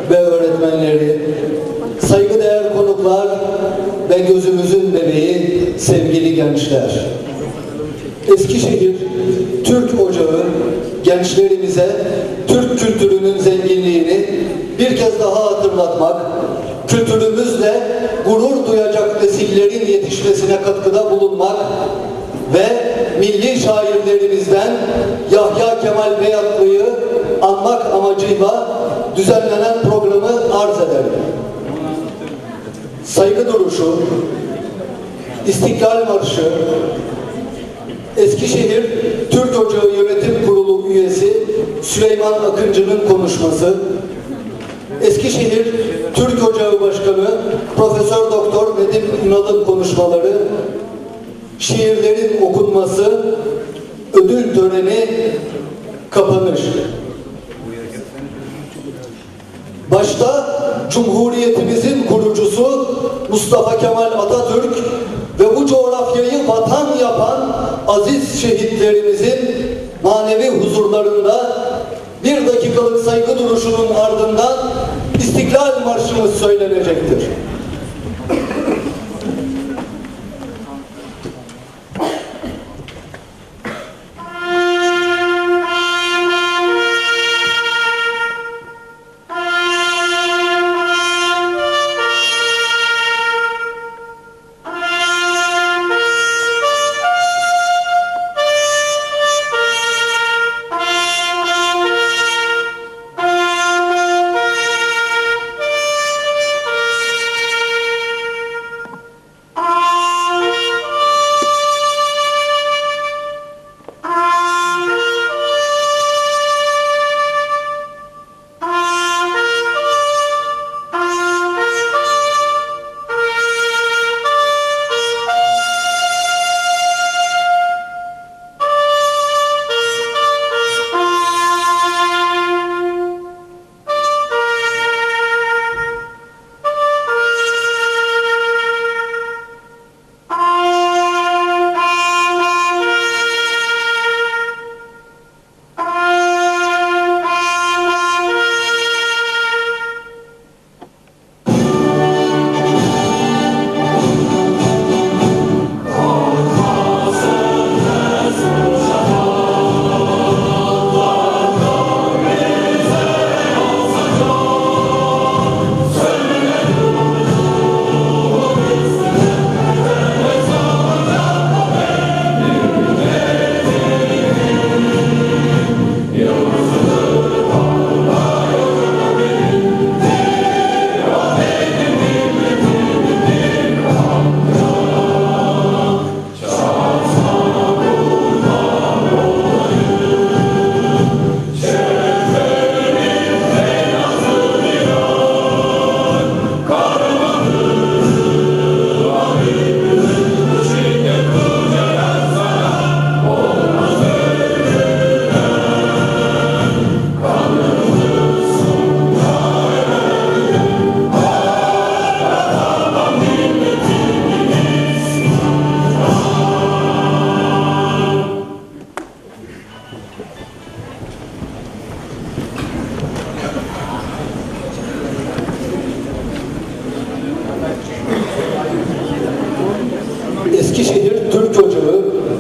ve öğretmenleri, saygıdeğer konuklar ve gözümüzün bebeği sevgili gençler. Eskişehir Türk Ocağı gençlerimize Türk kültürünün zenginliğini bir kez daha hatırlatmak, kültürümüzle gurur duyacak nesillerin yetişmesine katkıda bulunmak ve milli şairlerimizden Yahya Kemal Beyatlı'yı anmak amacıyla düzenlenen programı arz ederim. Saygı duruşu, İstiklal Marşı, Eskişehir Türk Ocağı Yönetim Kurulu üyesi Süleyman Akıncı'nın konuşması, Eskişehir Türk Ocağı Başkanı Profesör Doktor Nedim Ünal'ın konuşmaları, şiirlerin okunması, ödül töreni, kapanış. Başta Cumhuriyetimizin kurucusu Mustafa Kemal Atatürk ve bu coğrafyayı vatan yapan aziz şehitlerimizin manevi huzurlarında bir dakikalık saygı duruşunun ardından İstiklal Marşımız söylenecektir. Eskişehir Türk Ocağı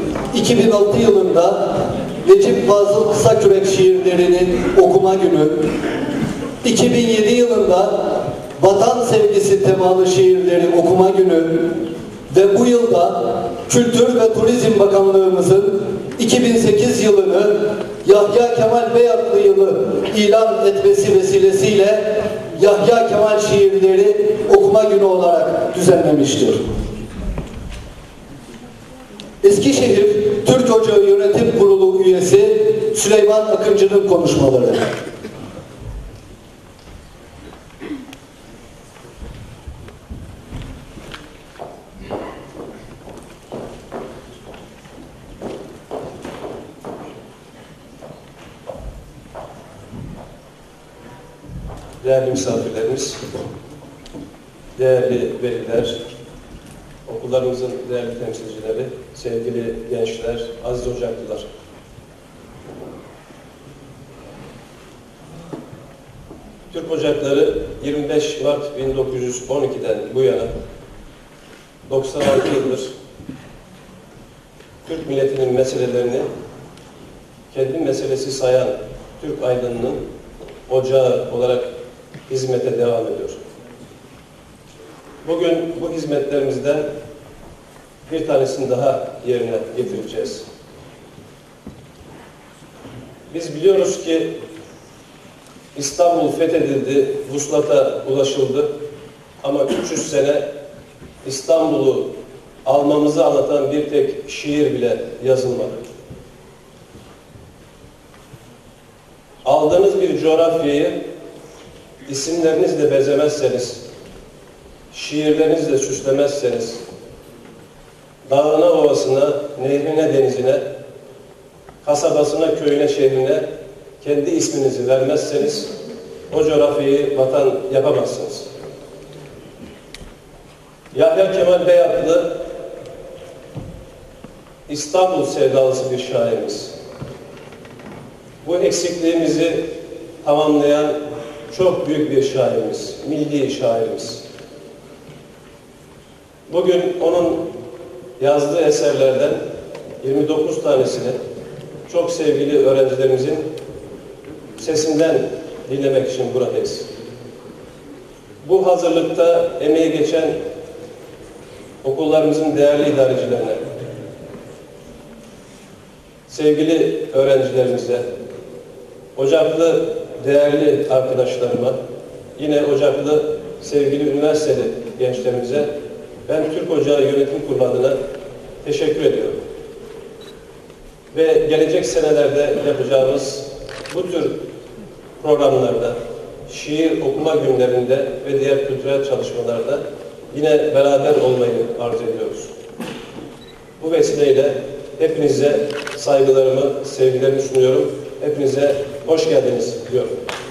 2006 yılında Necip Fazıl Kısakürek şiirlerinin okuma günü, 2007 yılında Vatan Sevgisi temalı şiirleri okuma günü ve bu yılda Kültür ve Turizm Bakanlığımızın 2008 yılını Yahya Kemal Beyatlı yılı ilan etmesi vesilesiyle Yahya Kemal şiirleri okuma günü olarak düzenlemiştir. Eskişehir Türk Ocağı Yönetim Kurulu üyesi Süleyman Akıncı'nın konuşmaları. Değerli misafirlerimiz, değerli veliler, okullarımızın değerli temsilcileri, sevgili gençler, aziz ocaklılar. Türk Ocakları 25 Mart 1912'den bu yana 96 yıldır Türk milletinin meselelerini kendi meselesi sayan Türk aydınının ocağı olarak hizmete devam ediyor. Bugün bu hizmetlerimizden bir tanesini daha yerine getireceğiz. Biz biliyoruz ki İstanbul fethedildi, vuslata ulaşıldı ama 300 sene İstanbul'u almamızı anlatan bir tek şiir bile yazılmadı. Aldığınız bir coğrafyayı isimlerinizle bezemezseniz, şiirlerinizle süslemezseniz, dağına, ovasına, nehrine, denizine, kasabasına, köyüne, şehrine kendi isminizi vermezseniz o coğrafyayı vatan yapamazsınız. Yahya Kemal Beyatlı İstanbul sevdalısı bir şairimiz. Bu eksikliğimizi tamamlayan çok büyük bir şairimiz, milli şairimiz. Bugün onun yazdığı eserlerden 29 tanesini çok sevgili öğrencilerimizin sesinden dinlemek için buradayız. Bu hazırlıkta emeği geçen okullarımızın değerli idarecilerine, sevgili öğrencilerimize, Ocaklı değerli arkadaşlarıma, yine Ocaklı sevgili üniversiteli gençlerimize ben Türk Ocağı Yönetim Kurulu adına teşekkür ediyorum. Ve gelecek senelerde yapacağımız bu tür programlarda, şiir okuma günlerinde ve diğer kültürel çalışmalarda yine beraber olmayı arzu ediyoruz. Bu vesileyle hepinize saygılarımı, sevgilerimi sunuyorum. Hepinize hoş geldiniz diyorum.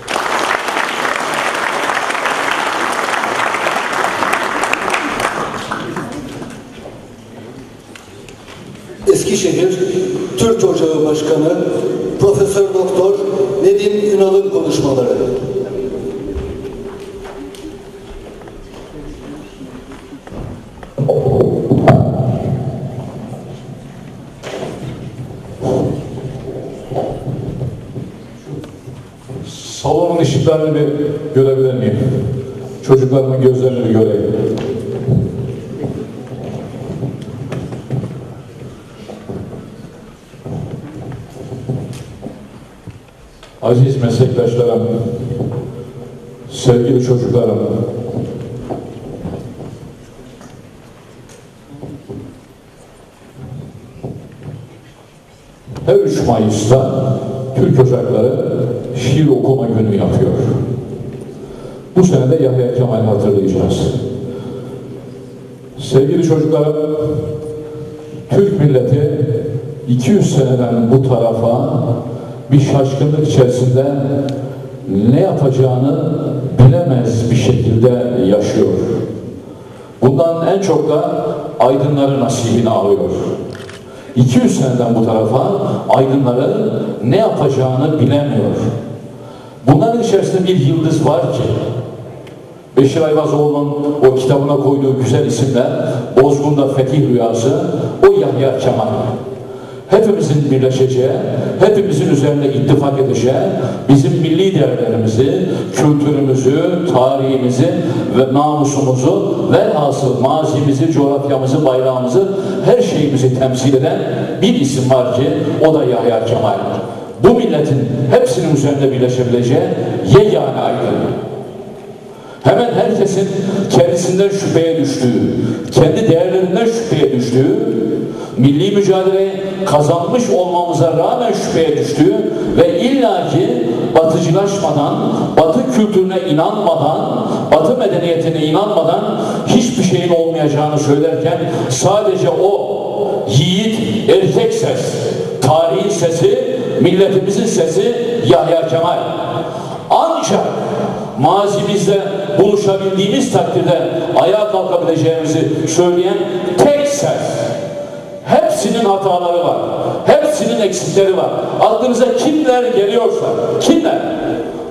Eskişehir Türk Ocağı Başkanı Profesör Doktor Nedim Ünal'ın konuşmaları. Salonun ışıklarını bir görebilir miyim? Çocuklarımın gözlerini bir göreyim. Aziz meslektaşlarım, sevgili çocuklarım, her 3 Mayıs'ta Türk Ocakları şiir okuma günü yapıyor. Bu sene de Yahya Kemal'i hatırlayacağız. Sevgili çocuklarım, Türk milleti 200 seneden bu tarafa bir şaşkınlık içerisinde ne yapacağını bilemez bir şekilde yaşıyor. Bundan en çok da aydınların nasibini alıyor. 200 seneden bu tarafa aydınların ne yapacağını bilemiyor. Bunların içerisinde bir yıldız var ki, Beşir Ayvazoğlu'nun o kitabına koyduğu güzel isimler, Bozgun'da Fetih Rüyası, o Yahya Kemal. Hepimizin birleşeceği, hepimizin üzerine ittifak edeceği, bizim milli değerlerimizi, kültürümüzü, tarihimizi ve namusumuzu, velhasıl mazimizi, coğrafyamızı, bayrağımızı, her şeyimizi temsil eden bir isim var ki, o da Yahya Kemal. Bu milletin hepsinin üzerinde birleşebileceği yegane aydın. Hemen herkesin kendisinden şüpheye düştüğü, kendi değerlerinden şüpheye düştüğü, milli mücadeleyi kazanmış olmamıza rağmen şüpheye düştüğü ve illaki batıcılaşmadan, batı kültürüne inanmadan, batı medeniyetine inanmadan hiçbir şeyin olmayacağını söylerken sadece o yiğit erkek ses, tarihin sesi, milletimizin sesi Yahya Kemal. Ancak mazimizde buluşabildiğimiz takdirde ayağa kalkabileceğimizi söyleyen tek ses. Hepsinin hataları var. Hepsinin eksikleri var. Aklınıza kimler geliyorsa, kimler?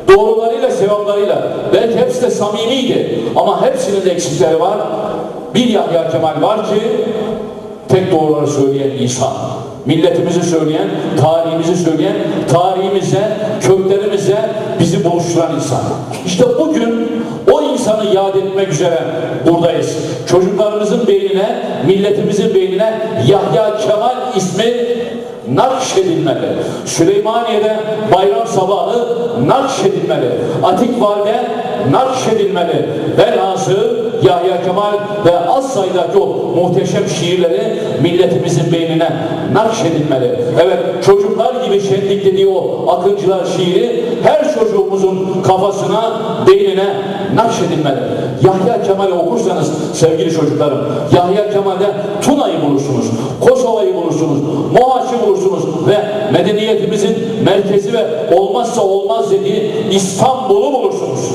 doğrularıyla, sevaplarıyla, belki hepsi de samimiydi ama hepsinin de eksikleri var. Bir Yahya Kemal var ki tek doğruları söyleyen insan. Milletimizi söyleyen, tarihimizi söyleyen, tarihimize, köklerimize bizi buluşturan insan. İşte bugün o insanı yad etmek üzere buradayız. Çocuklarımızın beynine, milletimizin beynine Yahya Kemal ismi nakşedilmeli. Süleymaniye'de bayram sabahı nakşedilmeli. Atikval'de nakşedilmeli. Velhasıl Yahya Kemal ve az sayıdaki o muhteşem şiirleri milletimizin beynine nakşedilmeli. Evet, çocuklar gibi şenlik dediği o akıncılar şiiri her çocuğumuzun kafasına, beynine nakşedilmeli. Yahya Kemal'i okursanız sevgili çocuklarım, Yahya Kemal'de Tuna'yı bulursunuz, Kosova'yı bulursunuz, Mohaç'ı bulursunuz ve medeniyetimizin merkezi ve olmazsa olmaz dediği İstanbul'u bulursunuz.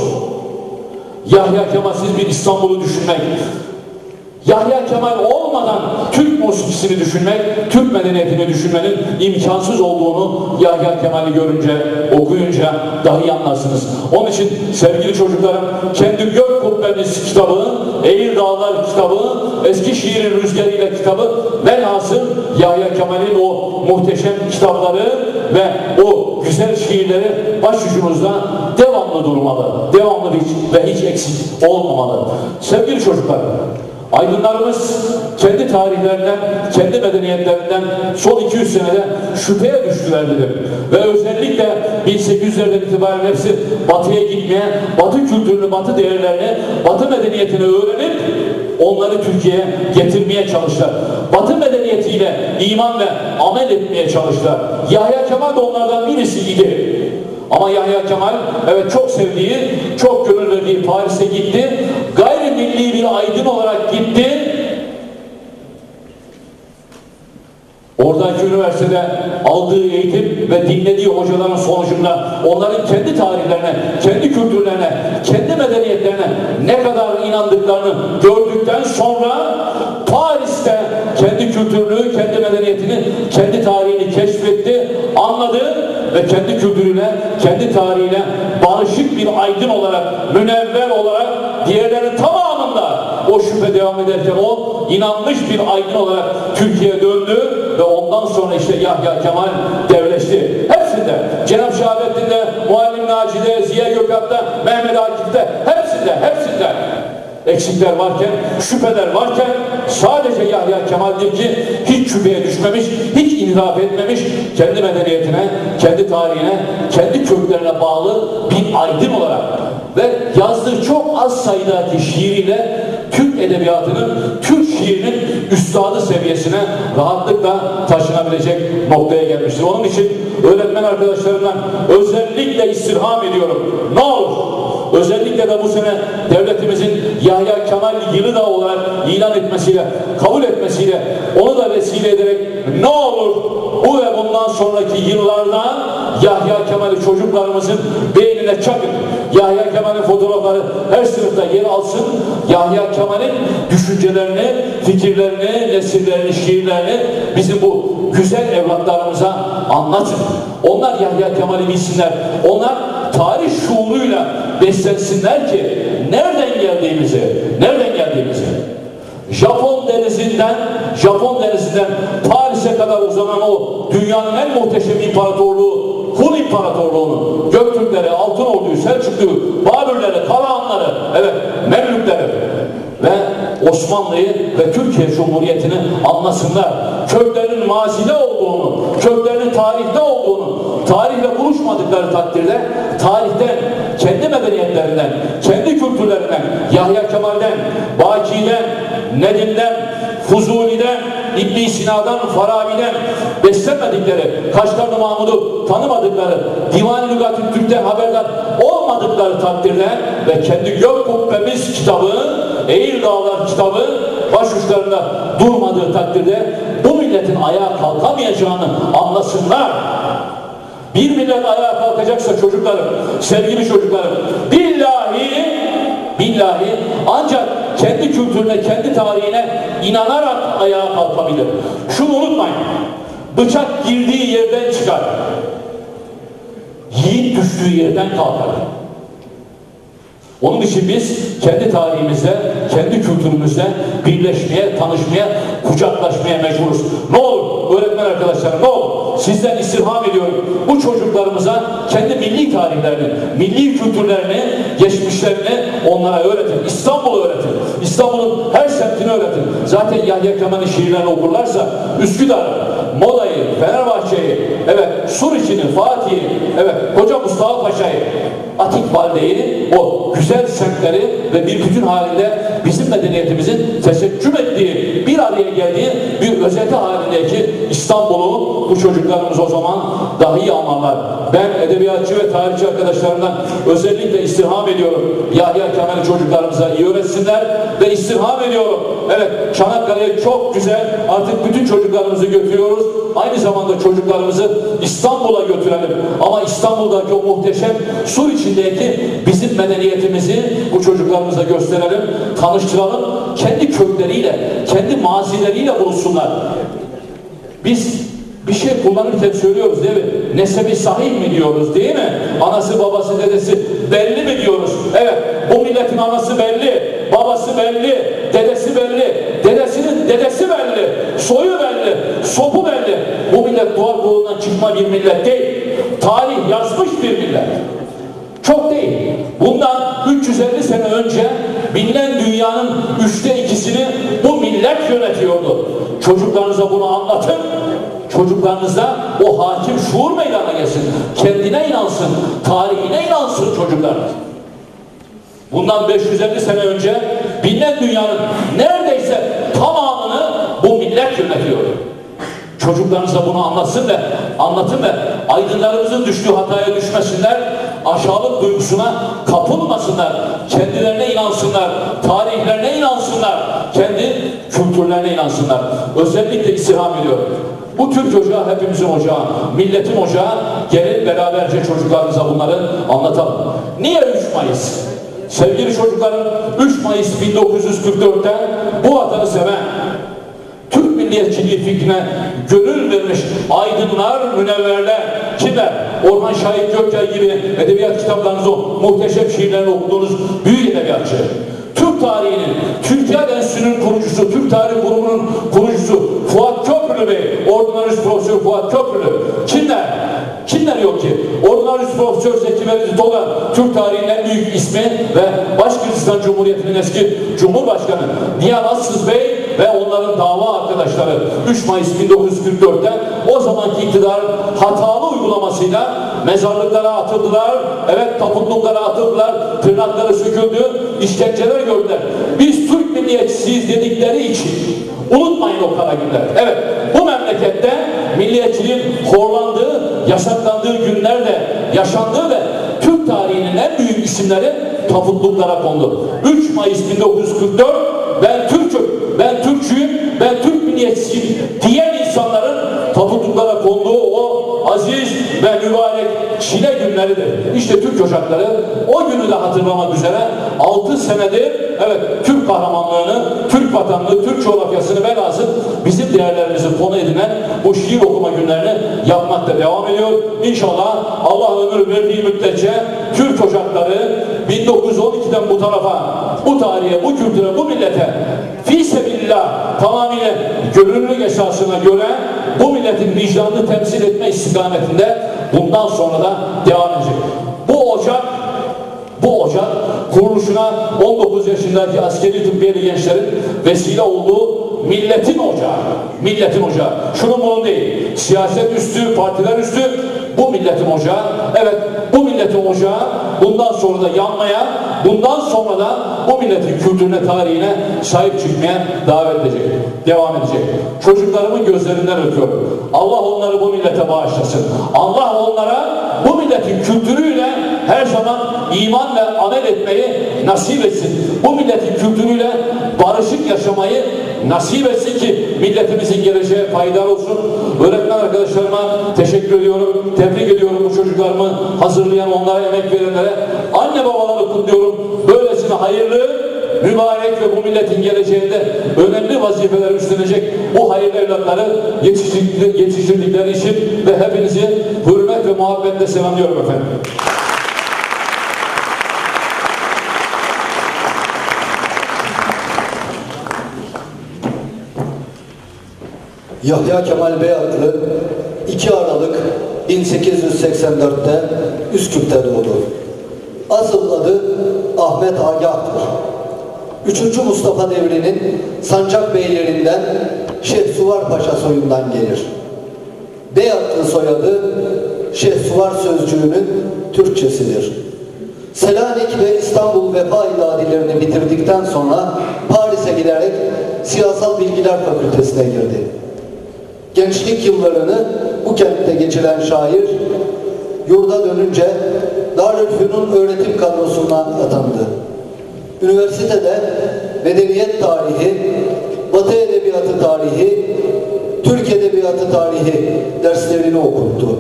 Yahya Kemal'siz bir İstanbul'u düşünmek, Yahya Kemal olmadan Türk musikisini düşünmek, Türk medeniyetini düşünmenin imkansız olduğunu Yahya Kemal'i görünce, okuyunca dahi anlarsınız. Onun için sevgili çocuklarım, kendi Gök Kubbemiz kitabı, Eğir Dağlar kitabı, Eskişehir'in Rüzgarı'yla kitabı, velhasıl Yahya Kemal'in o muhteşem kitapları ve o güzel şiirleri başucunuzda devamlı durmalı, devamlı ve hiç eksik olmamalı. Sevgili çocuklar, aydınlarımız kendi tarihlerinden, kendi medeniyetlerinden son 200 senede şüpheye düştüler dedim. Ve özellikle 1800'lerden itibaren hepsi batıya gitmeye, batı kültürünü, batı değerlerini, batı medeniyetini öğrenip onları Türkiye'ye getirmeye çalıştılar. Batı medeniyetiyle iman ve amel etmeye çalıştılar. Yahya Kemal de onlardan birisiydi. Ama Yahya Kemal, evet, çok sevdiği, çok gönül verdiği Paris'e gitti. Gayrimilli bir aydın olarak gitti. Oradaki üniversitede aldığı eğitim ve dinlediği hocaların sonucunda onların kendi tarihlerine, kendi kültürlerine, kendi medeniyetlerine ne kadar inandıklarını gördükten sonra Paris'te kendi kültürünü, kendi medeniyetini, kendi tarihini keşfetti, anladı ve kendi kültürüyle, kendi tarihiyle barışık bir aydın olarak, münevver olarak diğerlerinin tamamında o şüphe devam ederken o inanmış bir aydın olarak Türkiye'ye döndü ve ondan sonra işte Yahya Kemal devleşti. Hepsinde, Cenab-ı Şahabettin'de, Muallim Naci'de, Ziya Gökalp'ta, Mehmet Akif'te, hepsinde eksikler varken, şüpheler varken sadece Yahya Kemal'dir ki hiç şüpheye düşmemiş, hiç inhiraf etmemiş, kendi medeniyetine, kendi tarihine, kendi köklerine bağlı bir aydın olarak ve yazdığı çok az sayıdaki şiiriyle Türk edebiyatının, Türk şiirinin üstadı seviyesine rahatlıkla taşınabilecek noktaya gelmiştir. Onun için öğretmen arkadaşlarımdan özellikle istirham ediyorum. Ne olur, özellikle de bu sene devletimizin Yahya Kemal yılı da olarak ilan etmesiyle, kabul etmesiyle, onu da vesile ederek ne olur bu ve bundan sonraki yıllarda Yahya Kemal'i çocuklarımızın beynine çakın. Yahya Kemal'in fotoğrafları her sınıfta yer alsın. Yahya Kemal'in düşüncelerini, fikirlerini, nesillerini, şiirlerini bizim bu güzel evlatlarımıza anlatın. Onlar Yahya Kemal'i bilsinler. Onlar tarih şuuruyla beslensinler ki nereden geldiğimizi Japon denizinden Paris'e kadar uzanan o dünyanın en muhteşem imparatorluğu, Hun İmparatorluğu'nu, Göktürkleri, Altınordu'yu, Selçuklu'yu, Babürleri, Karahanları, evet, Memlükleri ve Osmanlı'yı ve Türkiye Cumhuriyeti'ni anlasınlar. Köklerinin mazide olduğunu, köklerinin tarihte olduğunu, tarihle buluşmadıkları takdirde tarihten, kendi medeniyetlerinden, kendi kültürlerinden, Yahya Kemal'den, Baki'den, Nedim'den, Fuzuli'den, İbn-i Sina'dan, Farabi'den beslenmedikleri, Kaşgarlı Mahmud'u tanımadıkları, Divan-ı Lügat-ı Türk'ten haberdar olmadıkları takdirde ve kendi Gök Kubbemiz kitabı, Eğir Dağlar kitabı başuçlarında durmadığı takdirde bu milletin ayağa kalkamayacağını anlasınlar. Bir millet ayağa kalkacaksa çocuklarım, sevgili çocuklarım, billahi ancak kendi kültürüne, kendi tarihine inanarak ayağa kalkabilir. Şunu unutmayın, bıçak girdiği yerden çıkar. yiğit düştüğü yerden kalkar. Onun için biz kendi tarihimizde, kendi kültürümüzde birleşmeye, tanışmaya, kucaklaşmaya mecburuz. Ne olur öğretmen arkadaşlarım, ne olur sizden istirham ediyorum. Bu çocuklarımıza kendi milli tarihlerini, milli kültürlerini, geçmişlerini onlara öğretin. İstanbul'u öğretin. İstanbul'un her semtini öğretin. Zaten Yahya Kemal'in şiirlerini okurlarsa Üsküdar'ı, Moda'yı, Fenerbahçe'yi, evet Suriçi'ni, Fatih'i, evet Koca Mustafa Paşa'yı, Atik Valde'yi, o güzel semtleri ve bir bütün halinde bizim medeniyetimizin teseccüm ettiği, bir araya geldiği bir özeti halindeki İstanbul'u bu çocuklarımız o zaman daha iyi anlarlar. Ben edebiyatçı ve tarihçi arkadaşlarımdan özellikle istirham ediyorum. Yahya Kemal'i çocuklarımıza iyi öğretsinler ve istirham ediyorum. Evet, Çanakkale'ye çok güzel artık bütün çocuklarımızı götürüyoruz. Aynı zamanda çocuklarımızı İstanbul'a götürelim. Ama İstanbul'daki o muhteşem sur içindeki bizim medeniyetimizi bu çocuklarımıza gösterelim, tanıştıralım. Kendi kökleriyle, kendi mazileriyle buluşsunlar. Biz bir şey kullanırken söylüyoruz değil mi? Nesebi sahih mi diyoruz değil mi? Anası, babası, dedesi belli mi diyoruz? Evet, bu milletin anası belli, babası belli, dedesi belli, dedesinin dedesi belli, soyu belli, sopu belli. Bu millet duvar kolundan çıkma bir millet değil. Tarih yazmış bir millet. Çok değil. Bundan 350 sene önce bilinen dünyanın 2/3'ünü bu millet yönetiyordu. Çocuklarınıza bunu anlatın. Çocuklarınızda o hakim şuur meydana gelsin. Kendine inansın. Tarihine inansın çocuklarınız. Bundan 550 sene önce bilinen dünyanın neredeyse tamamını bu millet yönetiyordu. Çocuklarınıza bunu anlatın ve aydınlarımızın düştüğü hataya düşmesinler, aşağılık duygusuna kapılmasınlar, kendilerine inansınlar, tarihlerine inansınlar, kendi kültürlerine inansınlar. Özellikle istirham ediyorum. Bu Türk ocağı hepimizin ocağı, milletin ocağı. Gelin beraberce çocuklarımıza bunları anlatalım. Niye 3 Mayıs? Sevgili çocuklarım, 3 Mayıs 1944'te bu vatanı seven, Türk milliyetçiliği fikrine gönül vermiş aydınlar, münevverler, kimler? Orhan Şahit Gökyay gibi edebiyat kitaplarınızı, muhteşem şiirlerini okuduğunuz büyük edebiyatçı. Türk tarihinin, Türkiye Enstitüsü'nün kurucusu, Türk Tarih Kurumu'nun kurucusu Fuat Köprülü Bey, Ordinarius Profesör Fuat Köprülü. Kimler? Kimler yok ki? Ordinarius Profesör Zeki Veliz Dolan, Türk tarihinin en büyük ismi ve Başkırgızistan Cumhuriyeti'nin eski Cumhurbaşkanı Nihat Assız Bey ve onların dava arkadaşları 3 Mayıs 1944'te o zamanki iktidarın hatalı uygulamasıyla mezarlıklara atıldılar, evet tapınlıklara atıldılar, tırnakları söküldü, işkenceler gördüler. Biz Türk milliyetçisiyiz dedikleri için unutmayın o kara günler. Evet, bu memlekette milliyetçiliğin horlandığı, yasaklandığı günlerde yaşandığı ve Türk tarihinin en büyük isimleri tapınlıklara kondu. 3 Mayıs 1944 ben Türk'üm, ben Türkçüyüm, ben Türk milliyetçisiyim diyen insanların tapınlıklara konduğu o aziz ve mübarek Şile günleridir. İşte Türk ocakları o günü de hatırlamak üzere 6 senedir evet Türk kahramanlığını, Türk vatanını, Türk coğrafyasını velhasıl bizim değerlerimizi konu edinen bu şiir okuma günlerini yapmakta devam ediyor. İnşallah Allah ömür verdiği müddetçe Türk ocakları 1912'den bu tarafa, bu tarihe, bu kültüre, bu millete fîsebillah tamamıyla gönüllülük esasına göre bu milletin vicdanını temsil etme istikametinde bundan sonra da devam edecek. Bu ocak kuruluşuna 19 yaşındaki askeri tıbbiyeli gençlerin vesile olduğu milletin ocağı. Milletin ocağı. Şunun bunun değil. Siyaset üstü, partiler üstü bu milletin ocağı. Evet bu milletin ocağı bundan sonra da yanmaya, bundan sonra da bu milletin kültürüne, tarihine sahip çıkmaya davet edecek. Devam edecek. Çocuklarımın gözlerinden öpüyorum. Allah onları bu millete bağışlasın. Allah onlara bu milletin kültürüyle her zaman iman ve amel etmeyi nasip etsin. Bu milletin kültürüyle barışık yaşamayı nasip etsin ki milletimizin geleceğe faydalı olsun. Öğretmen arkadaşlarıma teşekkür ediyorum. Tebrik ediyorum bu çocuklarımı hazırlayan, onlara emek verenlere. Anne babaları kutluyorum. Böylesine hayırlı, mübarek ve bu milletin geleceğinde önemli vazifeler üstlenecek bu hayırlı evlatları yetiştirdikleri için ve hepinizi hürmet ve muhabbetle selamlıyorum efendim. Yahya Kemal Beyatlı 2 Aralık 1884'te Üsküp'te doğdu. Asıl adı Ahmet Agah'tır. 3. Mustafa devrinin sancak beylerinden Şehsuvar Paşa soyundan gelir. Beyatlı soyadı Şehsuvar sözcüğünün Türkçesidir. Selanik ve İstanbul Vefa İladilerini bitirdikten sonra Paris'e giderek Siyasal Bilgiler Fakültesine girdi. Gençlik yıllarını bu kentte geçiren şair, yurda dönünce Darülfünun öğretim kadrosuna atandı. Üniversitede Medeniyet Tarihi, Batı Edebiyatı Tarihi, Türk Edebiyatı Tarihi derslerini okuttu.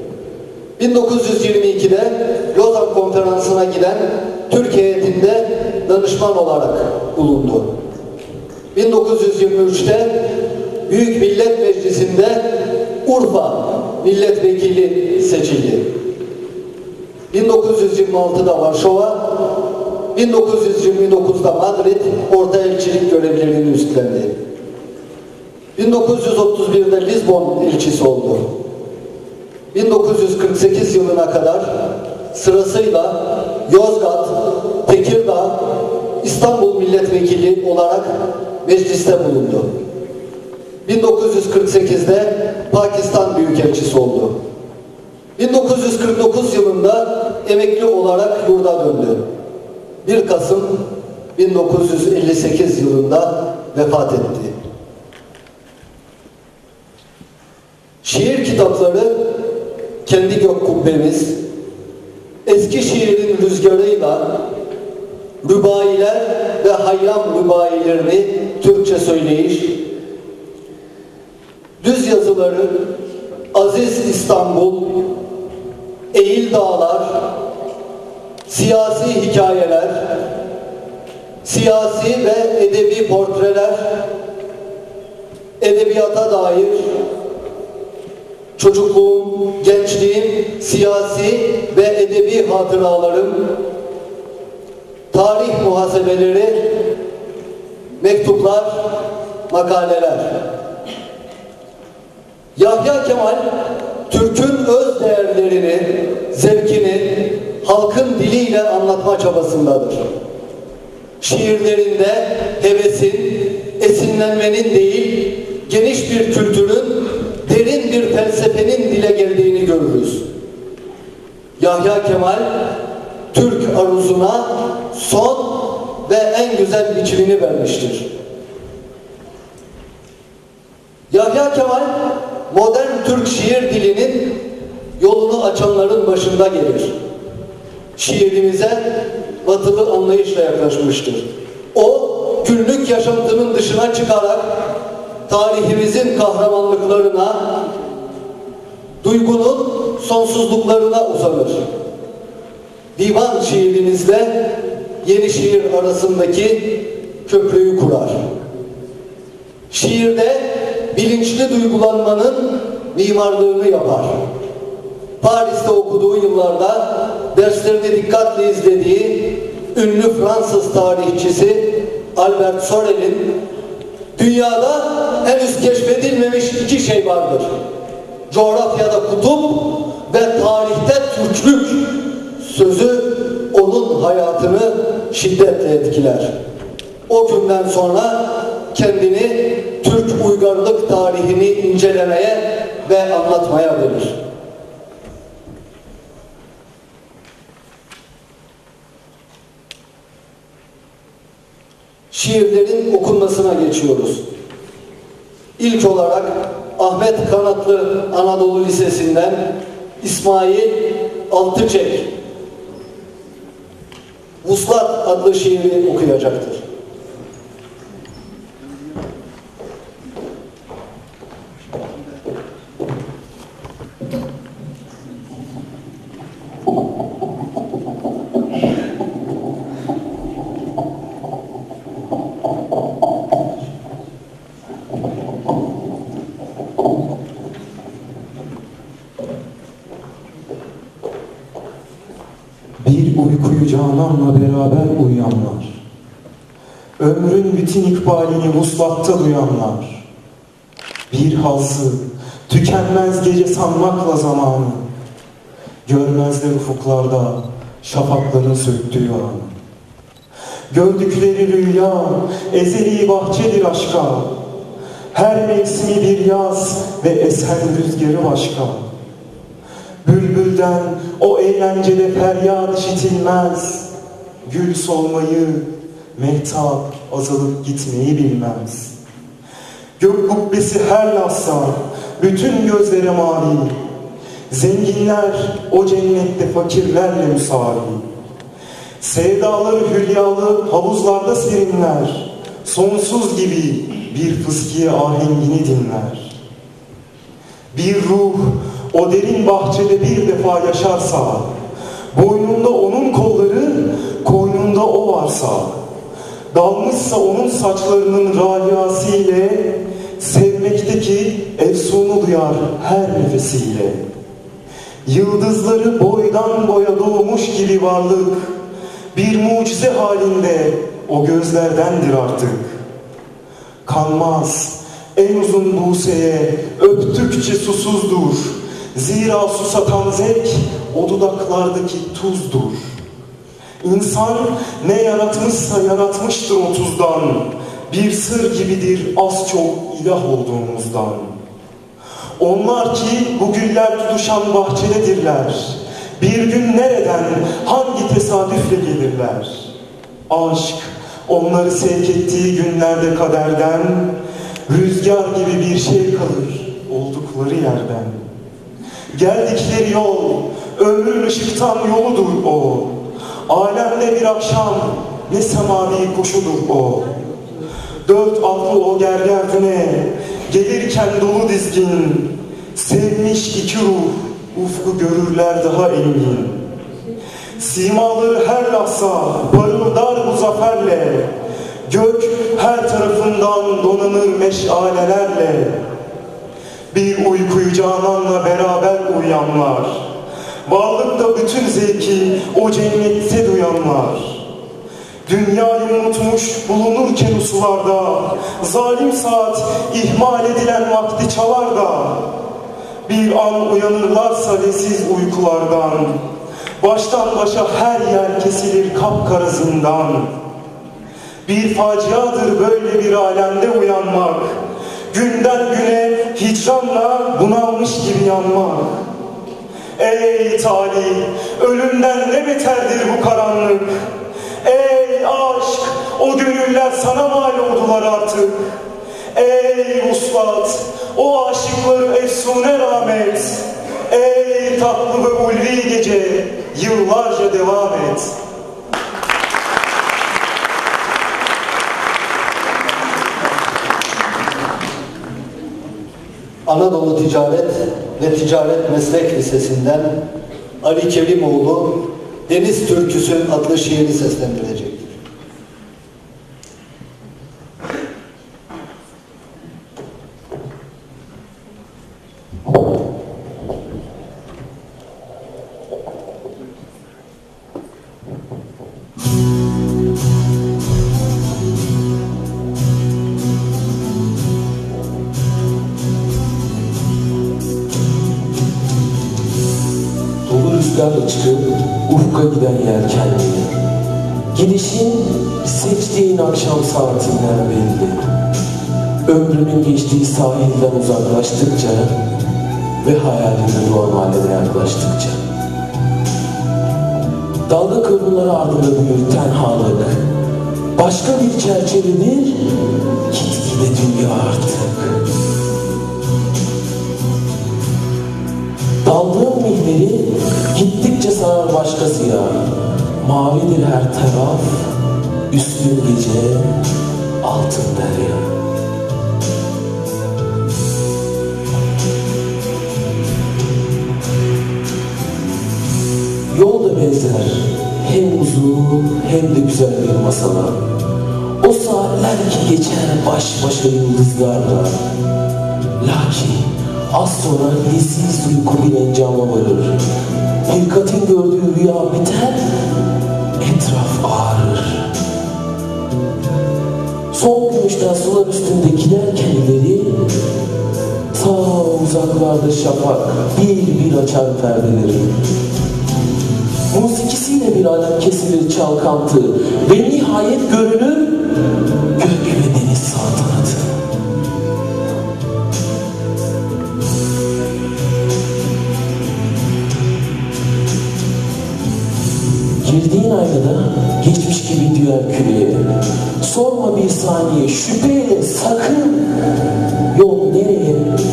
1922'de Lozan Konferansı'na giden Türk heyetinde danışman olarak bulundu. 1923'te Büyük Millet Meclisi'nde Urfa milletvekili seçildi. 1926'da Varşova, 1929'da Madrid orta elçilik görevlerini üstlendi. 1931'de Lizbon elçisi oldu. 1948 yılına kadar sırasıyla Yozgat, Tekirdağ, İstanbul milletvekili olarak mecliste bulundu. 1948'de Pakistan Büyükelçisi oldu. 1949 yılında emekli olarak yurda döndü. 1 Kasım 1958 yılında vefat etti. Şiir kitapları Kendi Gök Kubbemiz, Eski Şiirin Rüzgarıyla Rübailer ve Hayyam Rübailerini Türkçe söyleyiş, Düz Yazıları, Aziz İstanbul, Eğil Dağlar, Siyasi Hikayeler, Siyasi ve Edebi Portreler, Edebiyata Dair, Çocukluğum, Gençliğim, Siyasi ve Edebi Hatıralarım, Tarih Muhasebeleri, Mektuplar, Makaleler. Yahya Kemal, Türk'ün öz değerlerini, zevkini halkın diliyle anlatma çabasındadır. Şiirlerinde hevesin, esinlenmenin değil, geniş bir kültürün, derin bir felsefenin dile geldiğini görürüz. Yahya Kemal, Türk aruzuna son ve en güzel biçimini vermiştir. Yahya Kemal, modern Türk şiir dilinin yolunu açanların başında gelir. Şiirimize batılı anlayışla yaklaşmıştır. O, günlük yaşantının dışına çıkarak tarihimizin kahramanlıklarına, duygunun sonsuzluklarına uzanır. Divan şiirimizle yeni şiir arasındaki köprüyü kurar. Şiirde bilinçli duygulanmanın mimarlığını yapar. Paris'te okuduğu yıllarda derslerini dikkatle izlediği ünlü Fransız tarihçisi Albert Sorel'in dünyada henüz keşfedilmemiş 2 şey vardır: coğrafyada kutup ve tarihte Türklük sözü onun hayatını şiddetle etkiler. O günden sonra kendini Türk uygarlık tarihini incelemeye ve anlatmaya verir. Şiirlerin okunmasına geçiyoruz. İlk olarak Ahmet Kanatlı Anadolu Lisesi'nden İsmail Altıçek Vuslat adlı şiiri okuyacaktır. anamla beraber uyuyanlar, ömrün bütün ikbalini vuslatta duyanlar, bir hazzı tükenmez gece sanmakla zamanı, görmezler ufuklarda şafakların söktüğü anı. Gördükleri rüya ezeli bahçedir aşka, her mevsimi bir yaz ve esen rüzgarı başka. Bülbülden o eğlencede feryat işitilmez, gül solmayı, mehtap azalıp gitmeyi bilmez. Gök kubbesi her lahza bütün gözlere mavi, zenginler o cennette fakirlerle müsavi. Sevdaları hülyalı havuzlarda serinler, sonsuz gibi bir fıskiye ahengini dinler. Bir ruh o derin bahçede bir defa yaşarsa, boynunda onun kolları, koynunda o varsa, dalmışsa onun saçlarının rayasıyla, sevmekteki efsunu duyar her nefesiyle. Yıldızları boydan boya doğmuş gibi varlık, bir mucize halinde o gözlerdendir artık. Kanmaz en uzun buğseye öptükçe susuzdur. Zira susatan zevk o dudaklardaki tuzdur. İnsan ne yaratmışsa yaratmıştır o tuzdan. Bir sır gibidir az çok ilah olduğumuzdan. Onlar ki bu güller tutuşan bahçededirler. Bir gün nereden, hangi tesadüfle gelirler? Aşk onları sevk ettiği günlerde kaderden, rüzgar gibi bir şey kalır oldukları yerden. Geldikleri yol, ömrün ışıktan yoludur o. Alemde bir akşam, ne semavi koşudur o. Dört atlı o gergerdine, gelirken dolu dizgin, sevmiş iki ruh, ufku görürler daha engin. Simaları her lahza parıldar bu zaferle, gök her tarafından donanır meşalelerle. Bir uykuyu cananla beraber uyuyanlar, varlıkta bütün zevki o cennette duyanlar. Dünyayı unutmuş bulunurken usularda, zalim saat ihmal edilen vakti çalar da, bir an uyanırlarsa lezzetli uykulardan, baştan başa her yer kesilir kapkara zindan. Bir faciadır böyle bir alemde uyanmak, günden güne hicranla bunalmış gibi yanmak. Ey talih, ölümden ne beterdir bu karanlık. Ey aşk, o gönüller sana mal oldular artık. Ey vuslat, o aşıkları efsune rahmet. Ey tatlı ve ulvi gece, yıllarca devam et. Anadolu Ticaret ve Ticaret Meslek Lisesi'nden Ali Kelimoğlu Deniz Türküsü adlı şiiri seslendirecektir. Rüzgarla çıkıp ufka giden yelkenli, gidişin seçtiğin akşam saatinden belli. Ömrünün geçtiği sahilden uzaklaştıkça ve hayalinde doğan aleme yaklaştıkça, dalga kıvrımları ardında büyür tenhalık, başka bir çerçevedir gitgide dünya artık. Daldığım mihleri gittikçe sarar başka siyah. Mavidir her taraf, üstün gece, altın derya. Yol da benzer, hem uzun hem de güzel bir masala. O saatler ki geçer baş başa yıldızlarla. Lakin az sonra nesiz uyku bir encama varır. Hilkat'in gördüğü rüya biter, etraf ağrır. Son gümüşten sular üstündekiler kendileri, ta uzaklarda şafak bir bir açar perdeleri. Musikisiyle bir alem kesilir çalkantı ve nihayet görünür gök ve deniz saltanatı. Girdiğin aynada geçmiş gibi diyor küreye. Sorma bir saniye, şüpheyle sakın. Yol nereye?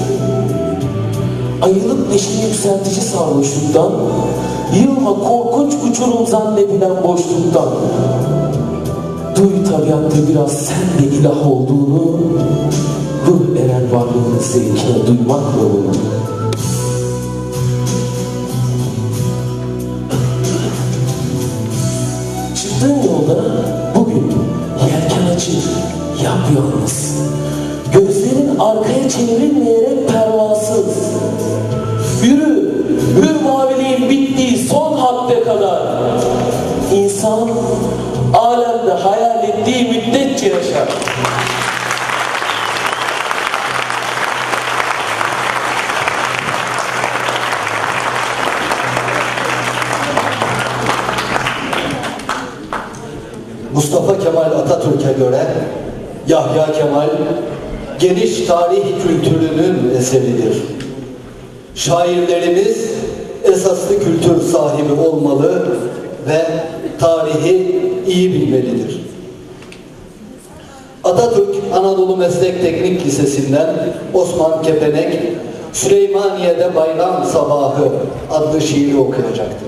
Ayılıp neşini yükseltici sarhoşluktan, yılma korkunç uçurum zannedilen boşluktan. Duy tabiatta biraz sen de ilah olduğunu, ruh eren varlığının zevkine duymakla bunu. Çıktığın yolda bugün yelken açık, yapyalnız. Gözlerin arkaya çevrilmeyerek pervasız. Yürü, hür maviliğin bittiği son hadde kadar. İnsan alemde hayal ettiği müddetçe yaşar. Mustafa Kemal Atatürk'e göre Yahya Kemal geniş tarih kültürünün eseridir. Şairlerimiz esaslı kültür sahibi olmalı ve tarihi iyi bilmelidir. Atatürk Anadolu Meslek Teknik Lisesi'nden Osman Kepenek Süleymaniye'de Bayram Sabahı adlı şiiri okuyacaktır.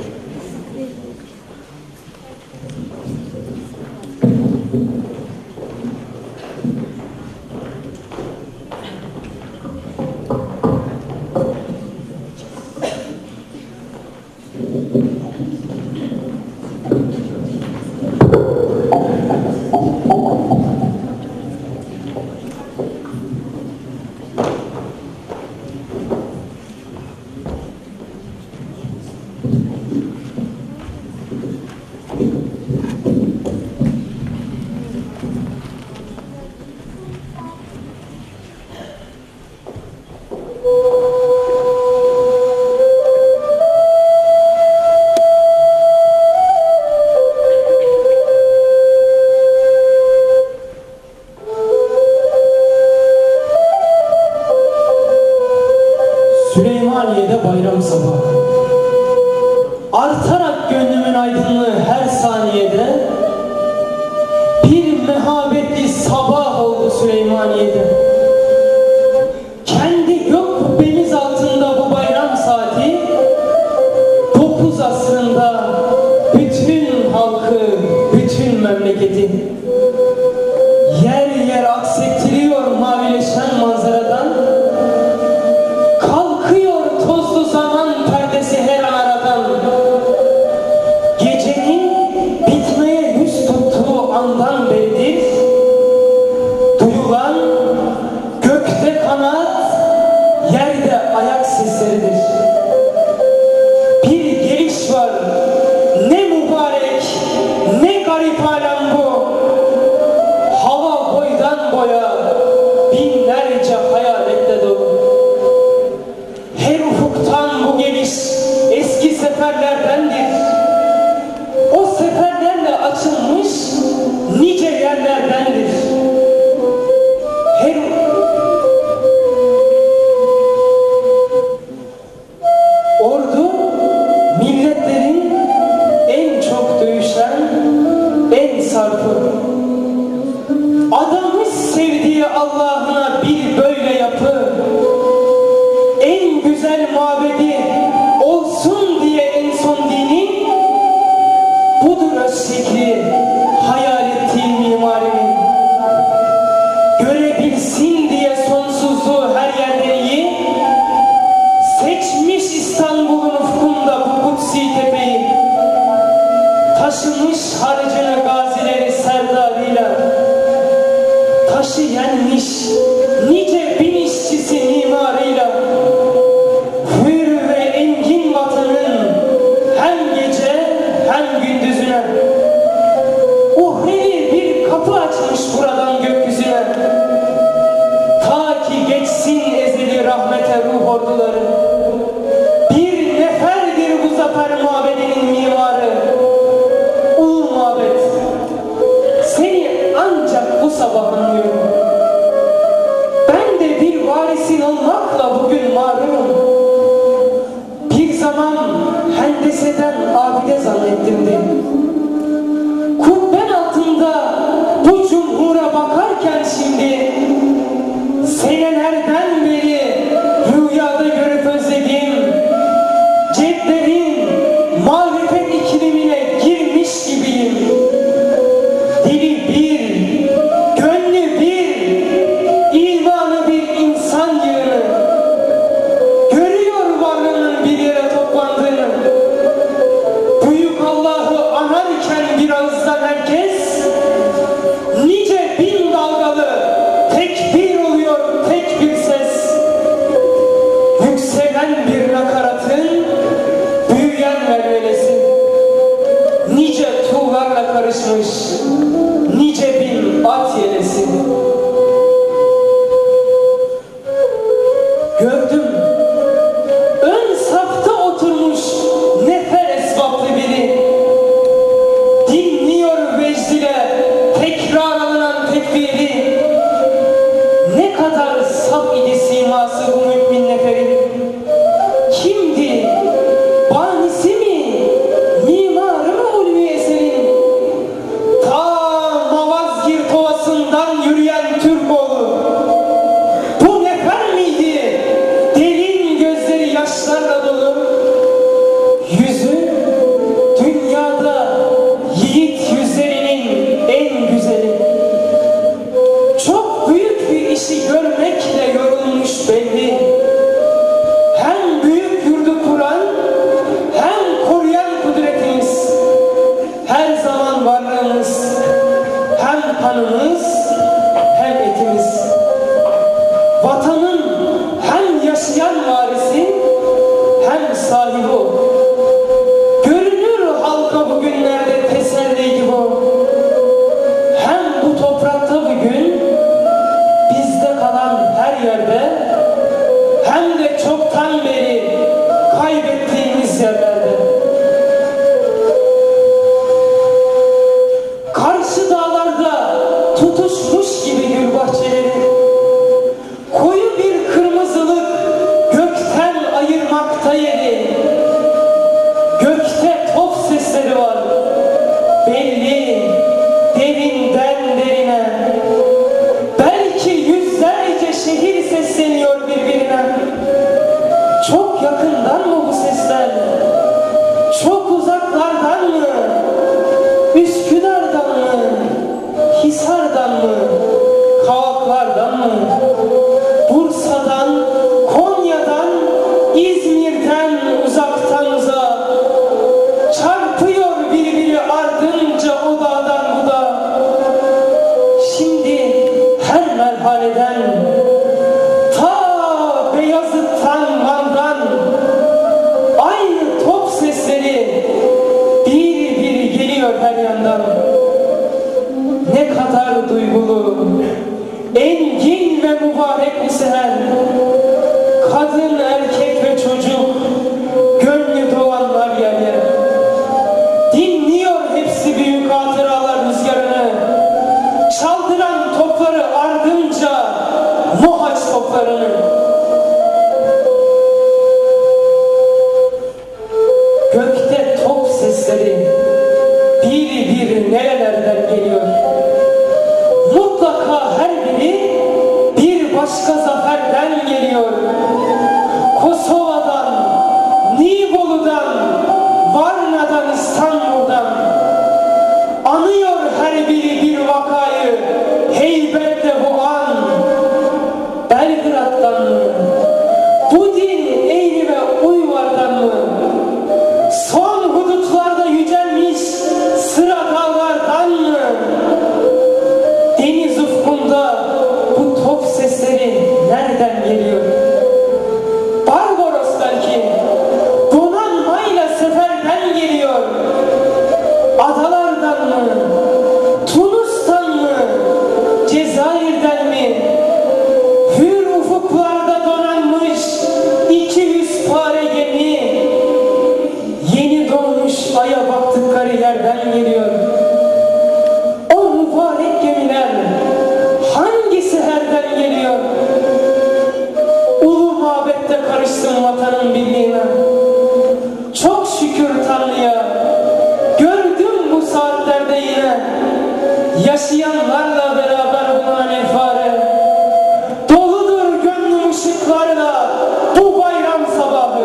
Süleymaniye'de bayram sabahı. Artarak gönlümün aydınlığı her saniyede, bir mehabetli sabah oldu Süleymaniye'de. Kendi gök kubbemiz altında bu bayram saati, 9 asrında bütün halkı, bütün memleketi yer yer aksettiriyor mavileşen manzaradan. Kalkıyor tozlu zaman perdesi her an aradan. Gecenin bitmeye yüz tuttuğu andan beridir duyulan gökte kanat, yerde ayak sesleridir. Bir geliş var, ne mübarek, ne garip alem bu. Hava boydan boya binlerce hayaletle dolu. Her ufuktan bu geliş eski seferlerdendir. O seferlerle açılmış nice yerlerdendir. Ordu milletlerin en çok dövüşen, en sarpı. Adamış sevdiği Allah'ına bir böyle yapı. En güzel mabedi olsun diye en son dini, budur öz şekli hayal ettiği mimarinin. Görebilsin diye sonsuzluğu her yerden iyi, seçmiş İstanbul'un ufkunda bu kutsi tepeyi. Taşımış harcını gazileri serdarıyla, taşı yenmiş nice bin işçisi mimarıyla. Hür ve engin vatanın hem gece hem gündüzüne kapı açmış buradan gökyüzüne. Ta ki geçsin ezeli rahmete ruh orduları. Bir neferdir bu zafer mabedinin mimarı. Ulu mabet, seni ancak bu sabah anlıyorum. Ben de bir varisin olmakla bugün mağrurum. Bir zaman hendeseden abide zannettimdi. Kubben altında bu cumhura bakarken şimdi senelerden beri rüyada görüp özlediğim ceplerin marifet iklimine girmiş gibiyim. Dili bir, gönlü bir, imanı bir insan yığını. Görüyor varlığının bir yere toplandığını. Büyük Allah'ı anarken bir ağızdan herkes nice bin dalgalı tekbir oluyor tek bir ses. Yükselen bir nakaratın büyüyen velvelesi. Nice tuğlarla karışmış nice bin at yelesi. Gördüm ön safta oturmuş nefer esbaplı biri. Dinliyor vecdile tekrar alınan tekbiri. Ne kadar saf idi siması bu mümin neferin. Kimdi? Banisi mi? Mimarı mı ulvi eserin? Ta Mavazgir Tovası'ndan yürüyen Türkoğlu. Bu nefer miydi? Derin gözleri yaşlarla dolu. Yüzü dünyada yiğit yüzlerinin en güzeli. Çok büyük bir işi görmekle yorulmuş belli. Hem büyük yurdu kuran hem koruyan kudretimiz. Her zaman varlığımız, hem kanımız hem etimiz. Vatanın hem yaşayan varisi hem sahibi o. Görünür halka bugünlerde teselli gibi o. Hem bu toprakta bugün bizde kalan her yerde hem de çoktan beri kaybettiğimiz yerlerde. Karşı dağlarda tutuşmuş gibi gül bahçeleri. Koyu bir kırmızılık gökten ayırmakta yeri. Gökte top sesleri var. Belli, derinden derine. Belki yüzlerce şehir sesleniyor birbirine. Çok yakından mı bu sesler? Çok uzaklardan mı? Üsküdar'dan mı? Hisar'dan mı? Kavaklardan mı? Bursa'dan, Konya'dan, İzmir'den, uzaktan uzağa. Çarpıyor birbiri ardınca o dağdan bu dağa. Şimdi her merhaleden, ta Beyazıt'tan, Van'dan aynı top sesleri bir bir geliyor her yandan. Ne kadar duygulu, engin ve mübarek bu seher. Kadın, erkek ve çocuk, gönlü doğanlar yer yer. Dinliyor hepsi büyük hatıralar rüzgarını. Çaldıran topları ardınca Mohaç toplarını. Gökte top sesleri bir bir nerelerden geliyor. Mutlaka her biri bir başka zaferden geliyor. Kosova'dan, Nibolu'dan, Varna'dan, İstanbul'dan. Anıyor her biri bir vakayı heybetle yaşayanlarla beraber bulunan el fare. Doludur gönlüm ışıklarla bu bayram sabahı.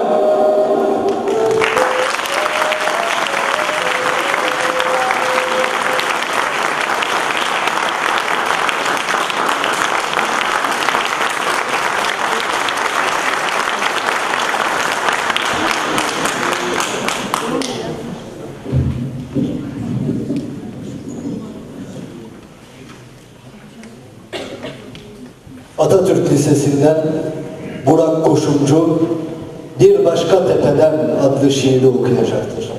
Atatürk Lisesi'nden Burak Koşumcu Bir Başka Tepeden adlı şiiri okuyacaktır.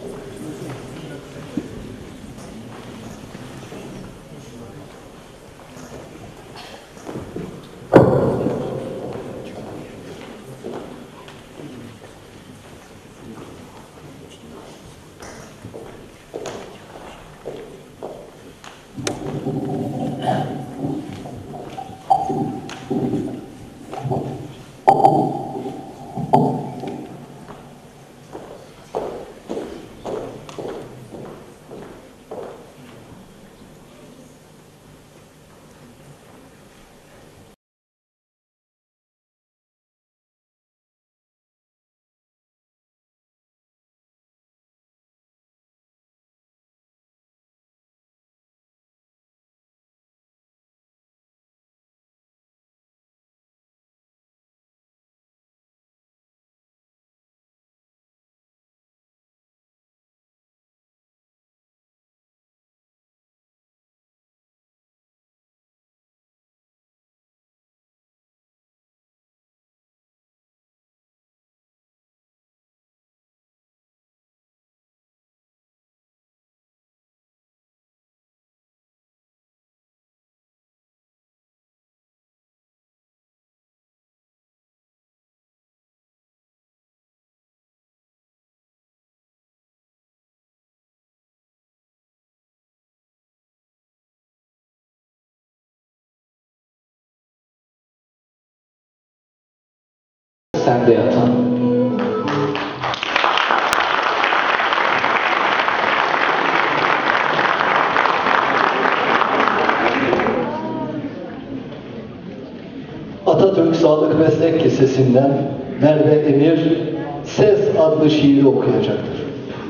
Sende yatan. Atatürk Sağlık Meslek Lisesi'nden Merve Emir Ses adlı şiiri okuyacaktır.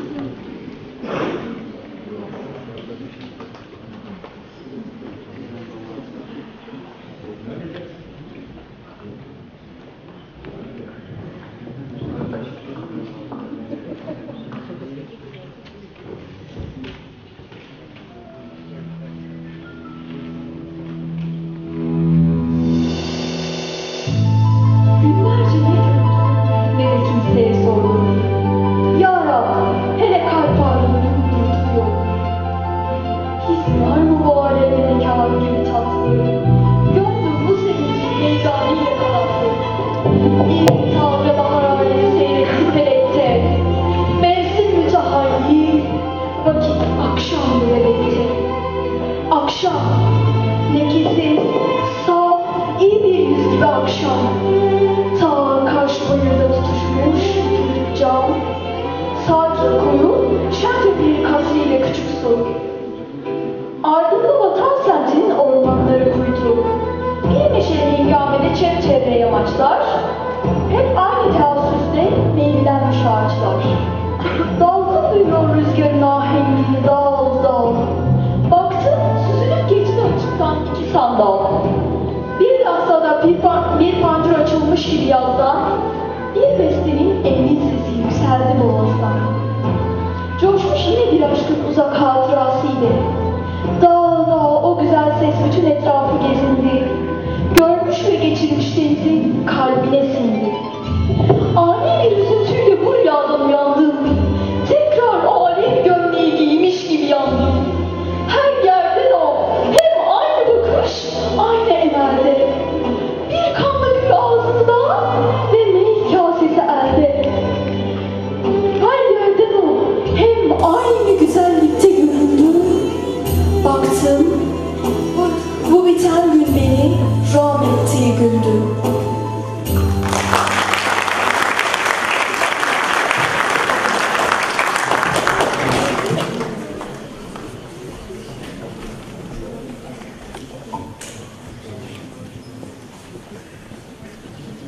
Binlerce ne de kimseye sordum. Ya Rab, hele kalp ağrının dürtüsü yok. His var mı bu alemde kâr gibi tatlı? Gönlüm bu sevinç heyecanıyla kanatlı. Bir taze bahar alemi seyretti felekte. Mevsim mütehalli, vakit akşam nöbette. Akşam, lekesiz, saf, iyi bir yüz gibi akşam. Ta karşı bayırda tutuşmuş bir cam. Sakin koyu, şentepeli kasriyle küçük su. Ardında vatan semtinin ormanları kuytu. Bir meşeli hengamede çevre yamaçlar. Hep aynı teassüste meyillenmiş ağaçlar. Dalgın duyuyor rüzgarın ahengini dal dal. Baktım süzülüp geçti açıktan iki sandal. Bir lahzada bir pancur açılmış gibi yazdan, bir bestenin engin sesi yükseldi boğazdan. Coşmuş yine bir aşkın uzak hatırasıydı. Dağ dağ o güzel ses bütün etrafı gezindi. Görmüş ve geçirmiş denizin kalbine sindi. Ani bir üzüntüyle bu rüyadan uyandım. Tekrar o alev gömleği giymiş gibi yandım. Her yerde o, hep aynı bakış, aynı emelde. Bir kanlı gül ağzında ve meyil kasesi elde. Her yerden o, hem aynı güzellikte göründü. Baktım, bu biten gün beni rahmettiği gündü.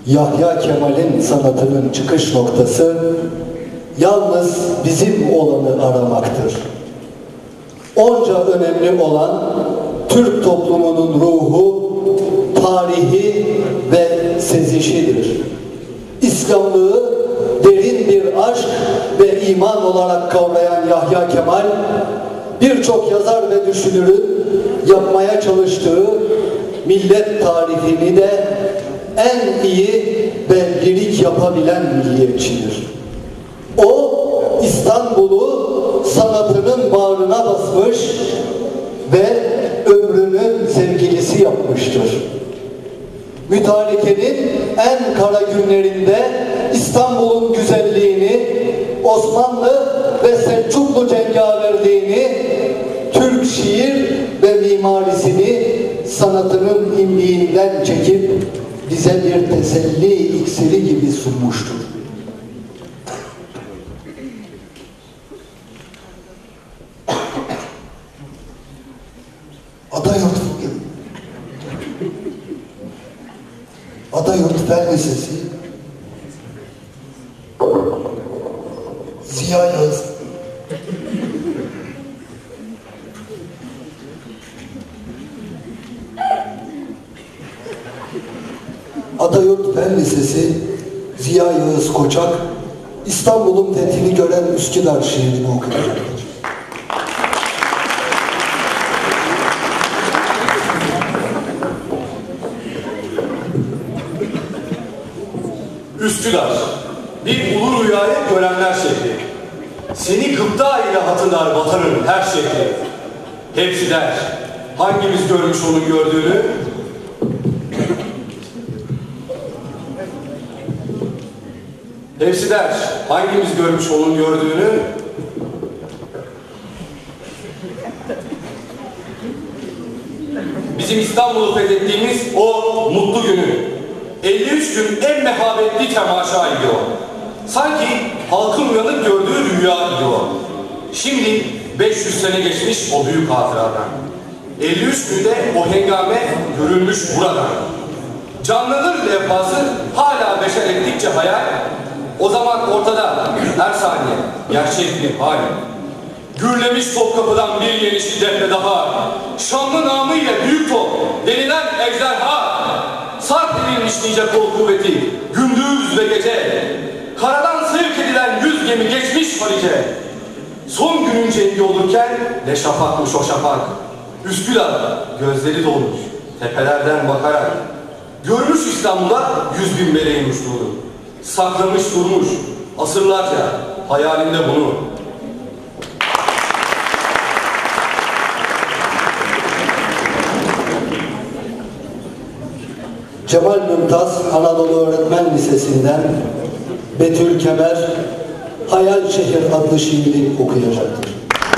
Yahya Kemal'in sanatının çıkış noktası yalnız bizim olanı aramaktır. Onca önemli olan Türk toplumunun ruhu, tarihi ve sezişidir. İslamlığı derin bir aşk ve iman olarak kavrayan Yahya Kemal, birçok yazar ve düşünürün yapmaya çalıştığı millet tarihini de en iyi ve lirik yapabilen milliyetçidir. O, İstanbul'u sanatının bağrına basmış ve ömrünün sevgilisi yapmıştır. Mütarekenin en kara günlerinde İstanbul'un güzelliğini, Osmanlı ve Selçuklu cengaverliğini, Türk şiir ve mimarisini sanatının imliğinden çekip bize bir teselli iksiri gibi sunmuştur. Adayurt Fen Lisesi, Ziya Yağız, Adayurt Fen Lisesi, Ziya Yağız Koçak, İstanbul'un fethini gören Üsküdar şiirini okuyacaktır. Üsküdar, bir ulu rüyayı görenler şehri. Seni gıpta ile hatırlar vatanın her şehri. Hepsi der, hangimiz görmüş onun gördüğünü? Hepsi der, hangimiz görmüş onun gördüğünü? Bizim İstanbul'u fethettiğimiz o mutlu günü. 53 gün en mehabetli temaşaydı o. Sanki halkın uyanık gördüğü rüyaydı o. Şimdi 500 sene geçmiş o büyük hatıradan. 53 günde o hengame görülmüş buradan. Canlanır levhası hala beşer ettikçe hayal. O zaman ortada her saniye gerçek bir hal. Gürlemiş Topkapı'dan bir yeni şiddetle daha. Şanlı namıyla büyük top denilen ejderha. Sarp edilmiş nice kol kuvveti, gündüz ve gece. Karadan sevk edilen 100 gemi geçmiş Halice. Son günün cengi olurken ne şafakmış o şafak. Üsküdar gözleri dolmuş, tepelerden bakarak. Görmüş İstanbul'a 100.000 meleğin uçtuğunu. Saklamış durmuş, asırlarca hayalinde bunu. Cemal Mümtaz Anadolu Öğretmen Lisesi'nden Betül Kemer Hayal Şehir adlı şiiri okuyacaktır.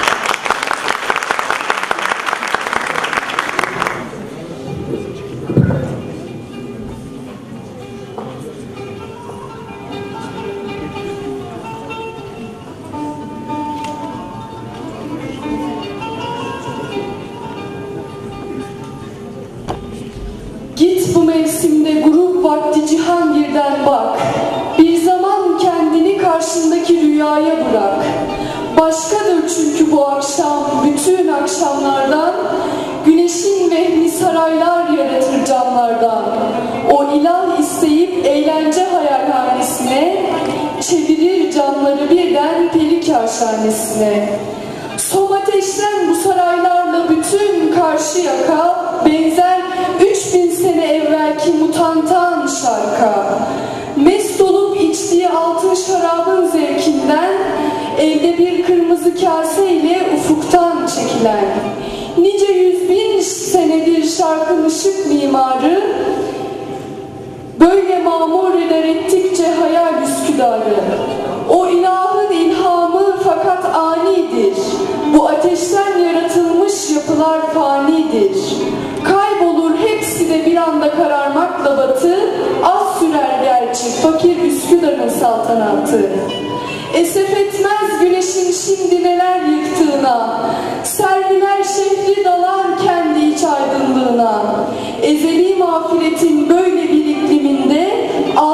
Git bu mevsimde grup vakti Cihangir'den bak. Bir zaman kendini karşındaki rüyaya bırak. Başkadır çünkü bu akşam bütün akşamlardan. Güneşin vehmi saraylar yaratır camlardan. O ilah isteyip eğlence hayalhanesine çevirir camları birden peri kâşhanesine. Som ateşten bu saraylarla bütün karşı yaka benzer 3000 sene evvelki mutantan şarka. Mest olup içtiği altın şarabın zevkinden elde bir kırmızı kase ile ufuktan çekilen. Nice 100.000 senedir şarkın ışık mimarı böyle mamur eder ettikçe hayal Üsküdar'ı. O ilahın ilhamı fakat anidir. Bu ateşten yaratılmış yapılar fanidir. Kaybolur hepsi de bir anda kararmakla batı. Az sürer gerçi fakir Üsküdar'ın saltanatı. Esef etmez güneşin şimdi neler yıktığına. Serviler şehri dalar kendi iç aydınlığına. Ezeli mağfiretin böyle bir ikliminde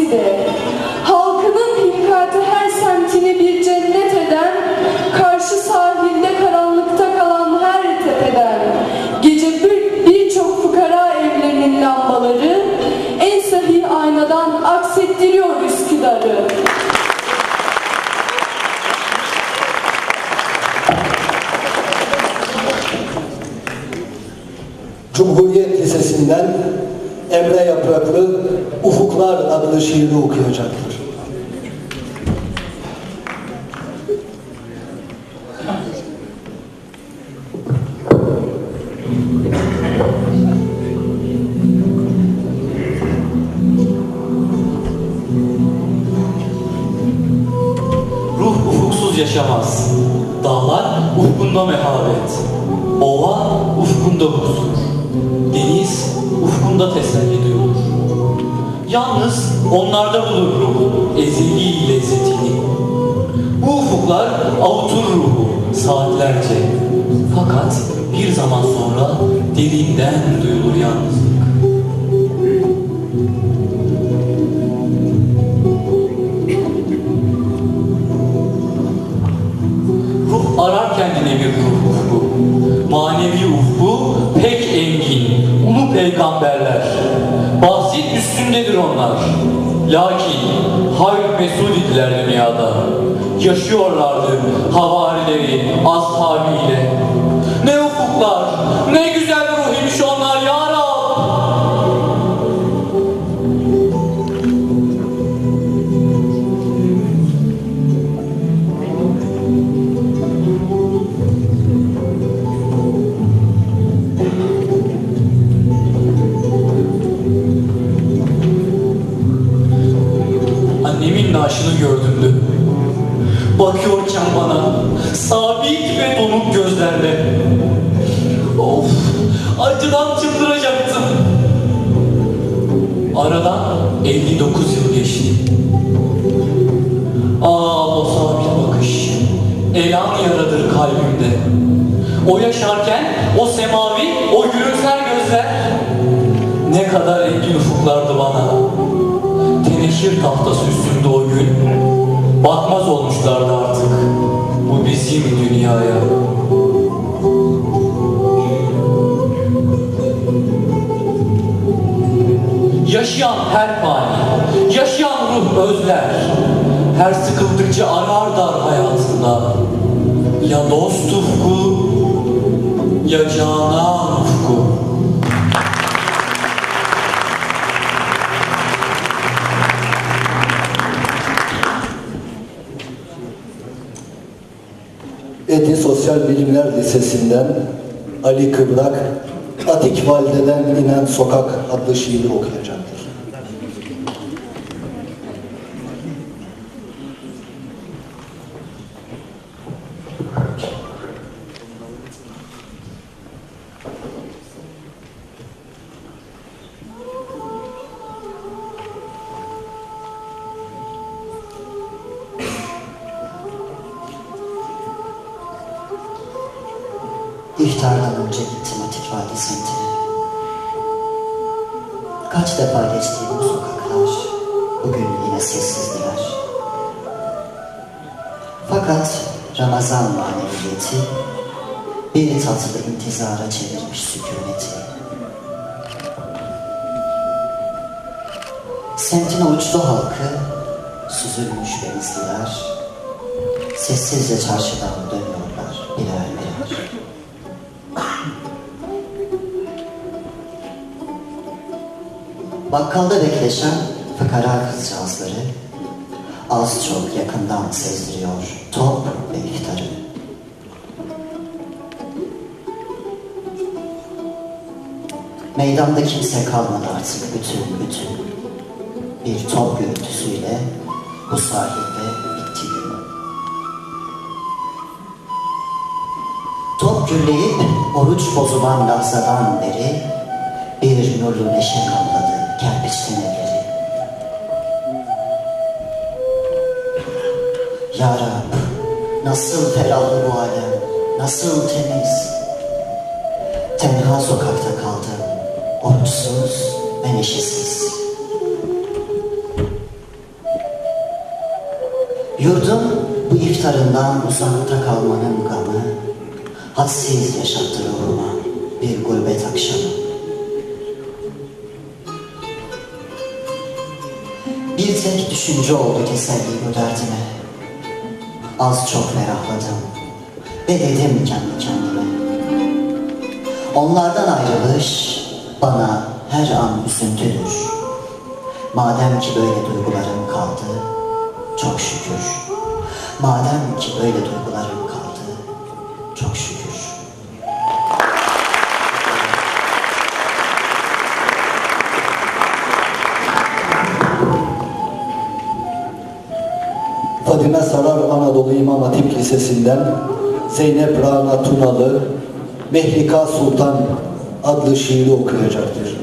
de, halkının hilkatı her semtini bir cennet eden, karşı sahilde karanlıkta kalan her tepeden, gece birçok fukara evlerinin lambaları, en sahih aynadan aksettiriyor Üsküdar'ı. Cumhuriyet Lisesi'nden Emre Yapraklı Ufuklar adlı şiiri okuyacaktır. Ruh ufuksuz yaşamaz. Dağlar ufkunda mehabet. Ova ufkunda huzur. Deniz ufkunda teselli duyulur. Yalnız onlarda bulur ruhu ezeli lezzetini. Bu ufuklar avutur ruhu saatlerce. Fakat bir zaman sonra derinden duyulur yalnızlık. Ruh arar kendine bir ruh ufku. Manevi ufku pek engin, ulu peygamberler. Bahsin üstündedir onlar. Lakin hayr mesud idiler dünyada. Yaşıyorlardı havarileri, ashabiyle. Ne ufuklar, ne güzel ruh imiş onlar ya Rab. Annemin naaşını gördümdü. Bakıyorken bana sabit ve donuk gözlerle. Of, acıdan çıldıracaktım. Aradan 59 yıl geçti. O sabit bakış, elan yaradır kalbimde. O yaşarken o semavi, o gülümser gözler ne kadar engin ufuklardı bana. Teneşir tahtası üstünde o gün bakmaz olmuşlardı artık bu bizim dünyaya. Yaşayan her fani, yaşayan ruh özler. Her sıkıldıkça arar dar hayatında. Ya dost ufku, ya canan ufku. Eti Sosyal Bilimler Lisesi'nden Ali Kıbrak, Atik Valide'den inen Sokak adlı şiiri okuyacaktır. İftardan önce gittim Atik Vadi semtine. Kaç defa geçtiğim bu sokaklar bugün yine sessizdiler. Fakat Ramazan maneviyeti bir tatlı intizara çevirmiş sükuneti. Semtin uçlu halkı süzülmüş benizliler sessizce çarşıdan dönüyorlar birer birer. Bakkalda bekleşen fıkara kızcağızları az çok yakından sezdiriyor top ve iftarı. Meydanda kimse kalmadı artık bütün. Bir top gürültüsüyle bu sahilde bitti gün. Top gürleyip oruç bozulan lahzadan beri bir nurlu neşe kapladı kerpiçten evleri. Ya Rab, nasıl ferahlı bu alem, nasıl temiz. Tenha sokakta kaldım, oruçsuz ve neşesiz. Yurdum bu iftarından uzakta kalmanın gamı, hadsiz yaşattı ruhuma bir gurbet akşamı. Bir tek düşünce oldu teselli bu derdime. Az çok ferahladım ve dedim kendi kendime. Onlardan ayrılış bana her an üzüntüdür. Madem ki böyle duygularım kaldı, çok şükür. Madem ki böyle duygularım kaldı, çok şükür. Fadime Sarar Anadolu İmam Hatip Lisesi'nden Zeynep Rana Tunalı Mehlika Sultan adlı şiiri okuyacaktır.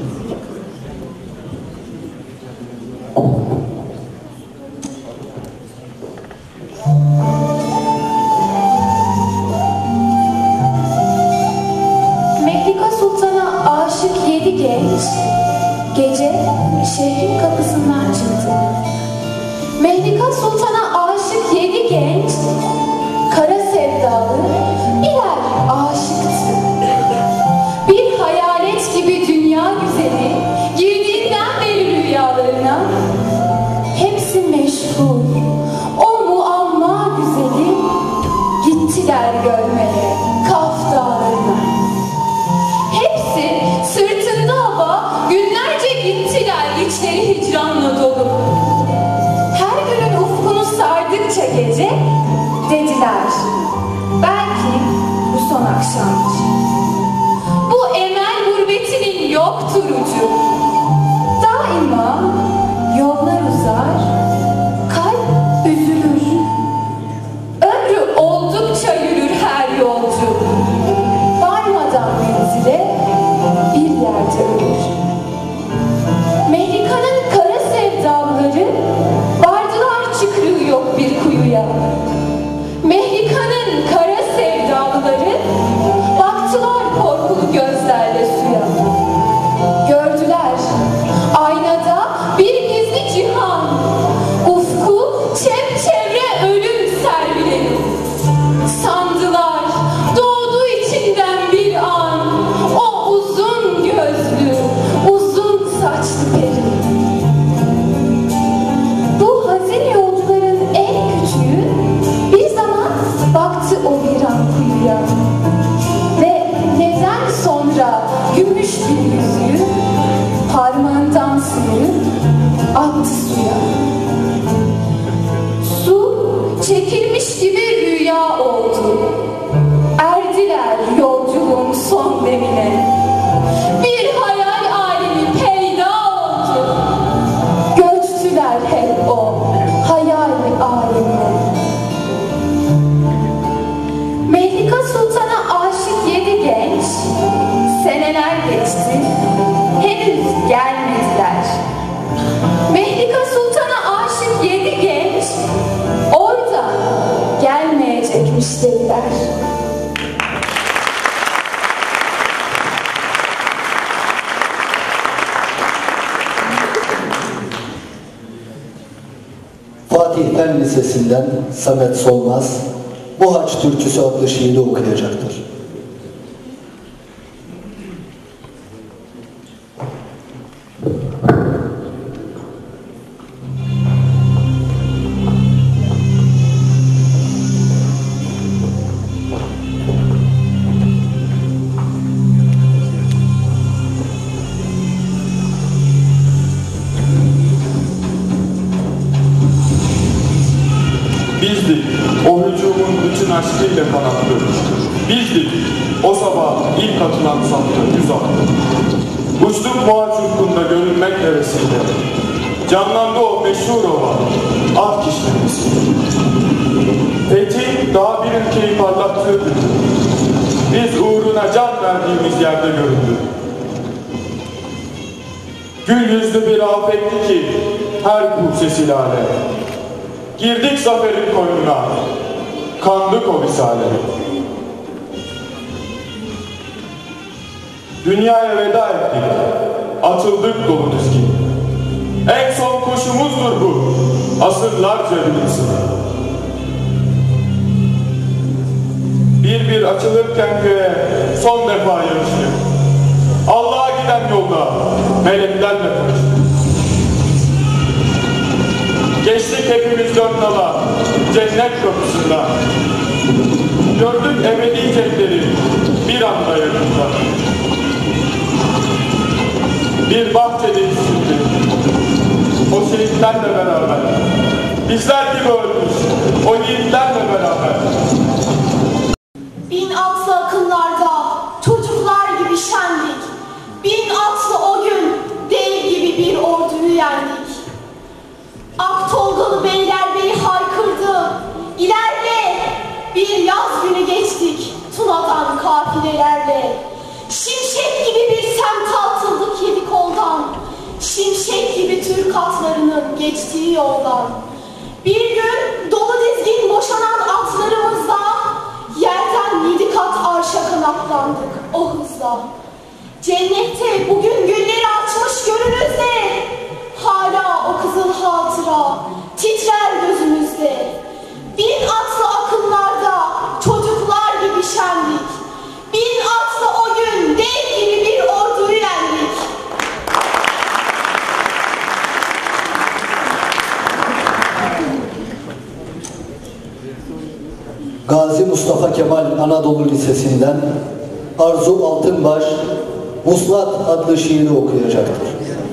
Mehlika Sultan'a aşık 7 genç gece şehrin kapısından çıktı. Mehlika Sultan'a aşık 7 genç kara sevdalı birer aşıktı. Bir hayalet gibi dünya güzeli girdiğinden beri rüyalarına hepsi meşhur. O muamma güzeli gittiler görmeye Kaf dağlarına. Hepsi sırtında hava günlerce gittiler içleri hicranla dolu. Her günün ufkunu sardıkça gece dediler belki bu son akşamdır. Bu emel gurbetinin yoktur ucu. Daima yollar uzar, kalp üzülür. Ömrü oldukça yürür her yolcu. Varmadan menzile bir yerde ölür. Mehlika'nın kara sevdalıları vardılar çıkrığı yok bir kuyuya. Mehlika'nın kara sevdalıları baktılar korkulu gözlerle suya. Gördüler aynada bir gizli cihan, ufku çevre ölüm servileri. Sandılar doğdu içinden bir an o uzun gözlü, uzun saçlı peri. Bu hazin yolcuların en küçüğü bir zaman baktı o viran kuyuya ve neden sonra gümüş bir yüzüğü parmağından sıyırıp attı suya. Su çekilmiş gibi rüya oldu. Erdiler yolculuğun son demine. Bir hayal alemi peyda oldu. Göçtüler hep o hayal alemine. Mehlika Sultan'a aşık 7 genç seneler geçti. Henüz gelmediler. Mehlika Sultan'a aşık 7 genç orada gelmeyecekmiş dediler. Fatih Fen Lisesi'nden Samet Solmaz Bu Haç Türküsü adlı şiiri okuyacaktır. Bizdik o hücumun bütün aşkıyla kanatlı. Bizdik o sabah ilk atılan sattı, yüz attı. Uçtuk boğa çurkunda görünmek hevesiyle. Canlandı o meşhur ova, ah kişnemiz. Fethi daha bir ülkeyi parlattığı gündü. Biz uğruna can verdiğimiz yerde göründü. Gül yüzlü bir afetti ki her kursesi lale. Girdik zaferin koynuna, kandık o visale. Dünyaya veda ettik, atıldık dolu dizgin. En son koşumuzdur bu, asırlarca bilinsin. bir bir açılırken göğe son defa yarıştık. Allah'a giden yolda meleklerle tanıştık. Geçtik hepimiz dört nala, cennet kapısında. Gördük ebedi cenleri bir anda yakında. Bir bahçede isimli, o şehitlerle beraber. Bizler gibi ölmüş, o yiğitlerle beraber. Bin atlı akınlarda çocuklar gibi şendik. Bin atlı o gün dev gibi bir orduyu yendik. Aktolgalı Beylerbeyi haykırdı. İlerle! Bir yaz günü geçtik Tuna'dan kafilelerle. Şimşek gibi bir semt atıldık yedi koldan. Şimşek gibi Türk atlarının geçtiği yoldan. Bir gün dolu dizgin boşanan atlarımızla yerden 7 kat arşa kanatlandık o hızla. Cennette bugün gülleri açmış görünüzde. Hala o kızıl hatıra titrer gözümüzde. Bin atlı akınlarda çocuklar gibi şendik. Bin atlı o gün dev gibi bir orduyu yendik. Gazi Mustafa Kemal Anadolu Lisesi'nden Arzu Altınbaş Vuslat adlı şiiri okuyacaktır.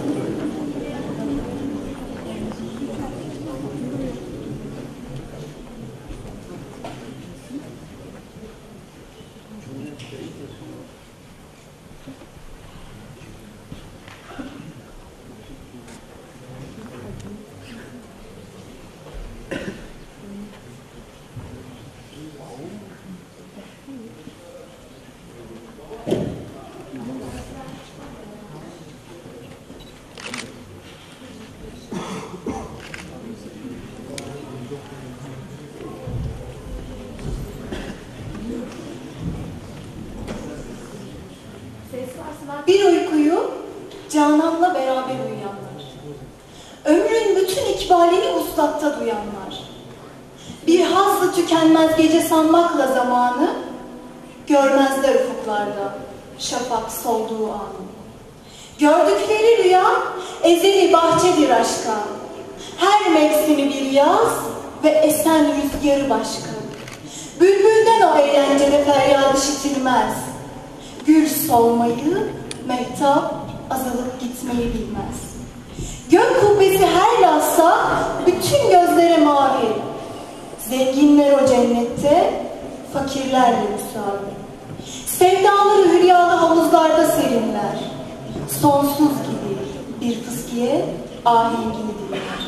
Bir uykuyu Canan'la beraber uyuyanlar. Ömrün bütün ikbalini vuslatta duyanlar. Bir hazlı tükenmez gece sanmakla zamanı, görmezler ufuklarda şafak solduğu anı. Gördükleri rüya ezeli bahçedir aşka. Her mevsimi bir yaz ve esen rüzgarı başka. Bülbülden o eğlencede feryat işitilmez. Gül solmayı, mehtap azalıp gitmeyi bilmez. Gök kubbesi her lasa bütün gözlere mavi. Zenginler o cennette, fakirlerle müsavi. Sevdaları hülyalı havuzlarda serinler. Sonsuz gibi bir fıskiye ahengini dinler.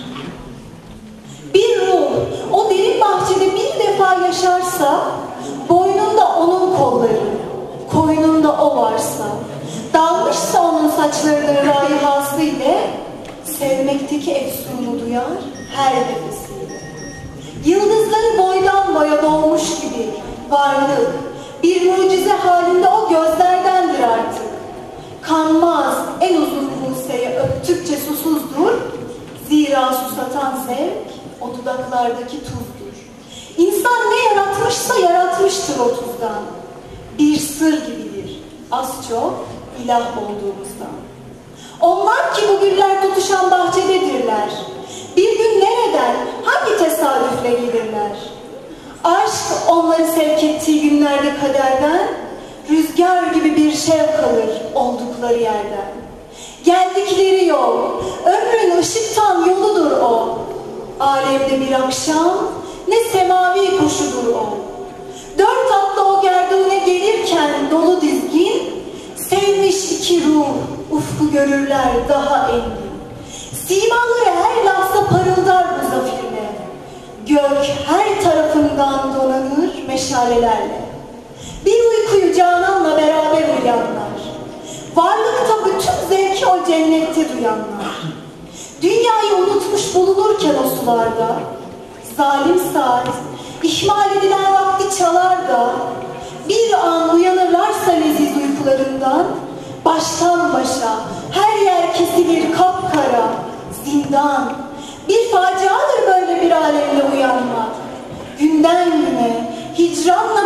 Bir ruh o derin bahçede bir defa yaşarsa, boynunda onun kolları, koynunda o varsa, dalmışsa onun saçlarının raihası ile, sevmekteki efsunu duyar her nefesiyle. Yıldızları boydan boya doğmuş gibi varlık, bir mucize halinde o gözlerdendir artık. Kanmaz en uzun Buse'ye öptükçe susuzdur, zira susatan zevk o dudaklardaki tuzdur. İnsan ne yaratmışsa yaratmıştır o tuzdan. Bir sır gibidir, az çok ilah olduğumuzdan. Onlar ki bu güller tutuşan bahçededirler. Bir gün nereden, hangi tesadüfle gelirler? Aşk onları sevk ettiği günlerde kaderden, rüzgar gibi bir şevk alır oldukları yerden. Geldikleri yol, ömrün ışıktan yoludur o. Alemde bir akşam, ne semavi kuşudur o. Dört atlı o gerdune gelirken dolu dizgin, sevmiş iki ruh, ufku görürler daha engin. Simaları her lahza parıldar bu zafirle. Gök her tarafından donanır meşalelerle. Bir uykuyu Canan'la beraber uyanlar. Varlıkta bütün zevki o cennette duyanlar. Dünyayı unutmuş bulunurken o sularda, zalim saat, ihmal edilen vakti çalar da, bir an uyanırlarsa leziz uykularından, baştan başa her yer kesilir kapkara, zindan. Bir faciadır böyle bir alemle uyanmak. Günden güne hicranla bunalmış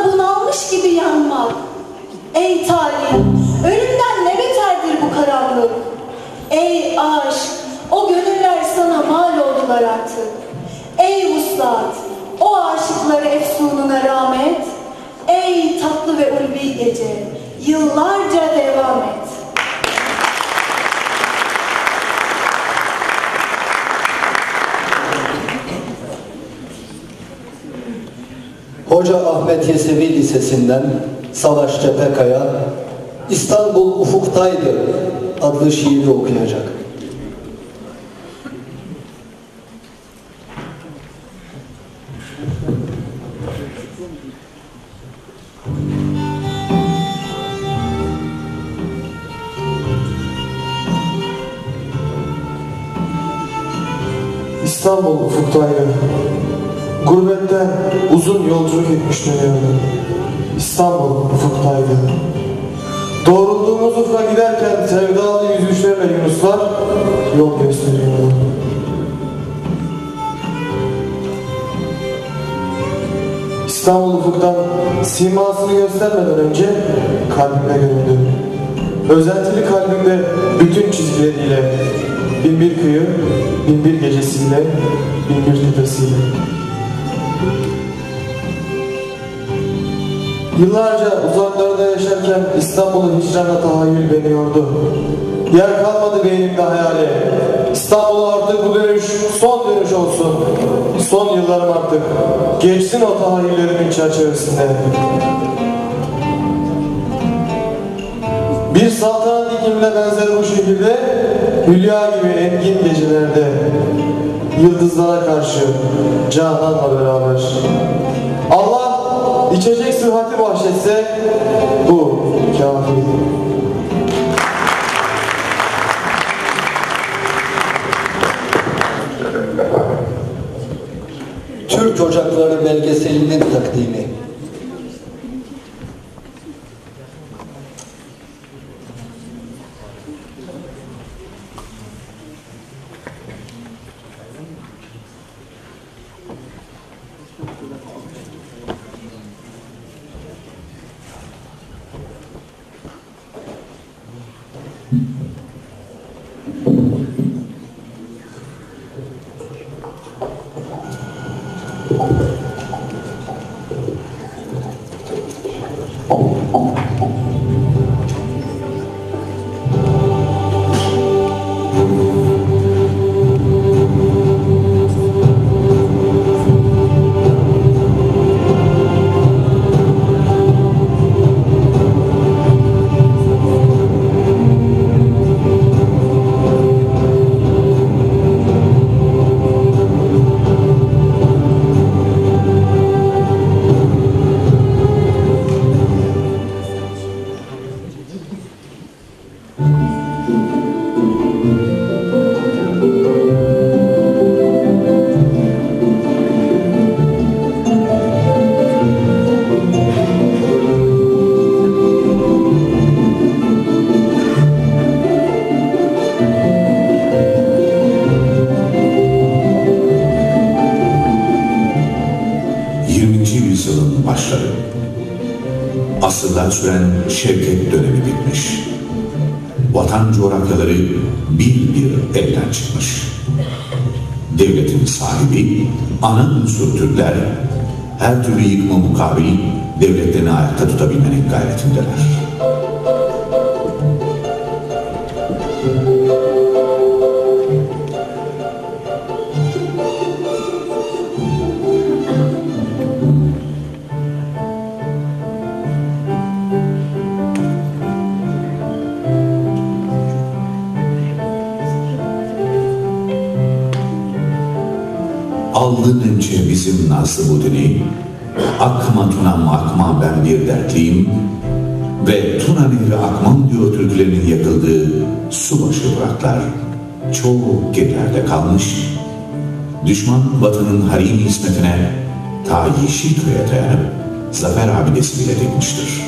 yanmış gibi yanmak. Ey talim, ölümden ne beterdir bu karanlık? Ey aşk, o gönüller sana mal oldular artık. Ey vuslat, o aşıkları efsununa rahmet. Ey tatlı ve ulvi gece, yıllarca devam et. Hoca Ahmet Yesevi Lisesi'nden Savaş Tepekaya, İstanbul Ufuktaydı adlı şiiri okuyacak. İstanbul ufuktaydı. Gurbetten uzun yolculuk etmiş dönüyordu. İstanbul ufuktaydı. Doğrulduğumuz ufka giderken sevdalı yüzüşlerle yunuslar yol gösteriyordu. İstanbul ufuktan simasını göstermeden önce kalbime göründü. Özentili kalbimde bütün çizgileriyle, binbir kıyı, binbir gecesiyle, binbir tepesiyle. Yıllarca uzaklarda yaşarken İstanbul'u hicranla tahayyül beni yordu. Yer kalmadı beynimde hayale. İstanbul'a artık bu dönüş son dönüş olsun. Son yıllarım artık geçsin o tahayyüllerimin çerçevesinde. Bir saltanat iklimine benzer bu şehirde, hülya gibi engin gecelerde, yıldızlara karşı Canan'la beraber. Allah içecek sıhhati bahşetse bu kafi. Türk Ocakları belgeselinin takdimi. Asırlar süren şevket dönemi bitmiş. Vatan coğrafyaları bir bir elden çıkmış. Devletin sahibi, ana unsur Türkler, her türlü yıkıma mukabil devletlerini ayakta tutabilmenin gayretindeler. Aldın önce bizim nazlı budini, akma tunam akma ben bir dertliyim ve Tuna Nehri akmam diyor türkülerinin yakıldığı subaşı bıraklar çok gerilerde kalmış, düşman vatanın harimi hizmetine ta Yeşilköy'e dayanıp zafer abidesi bile dikmiştir.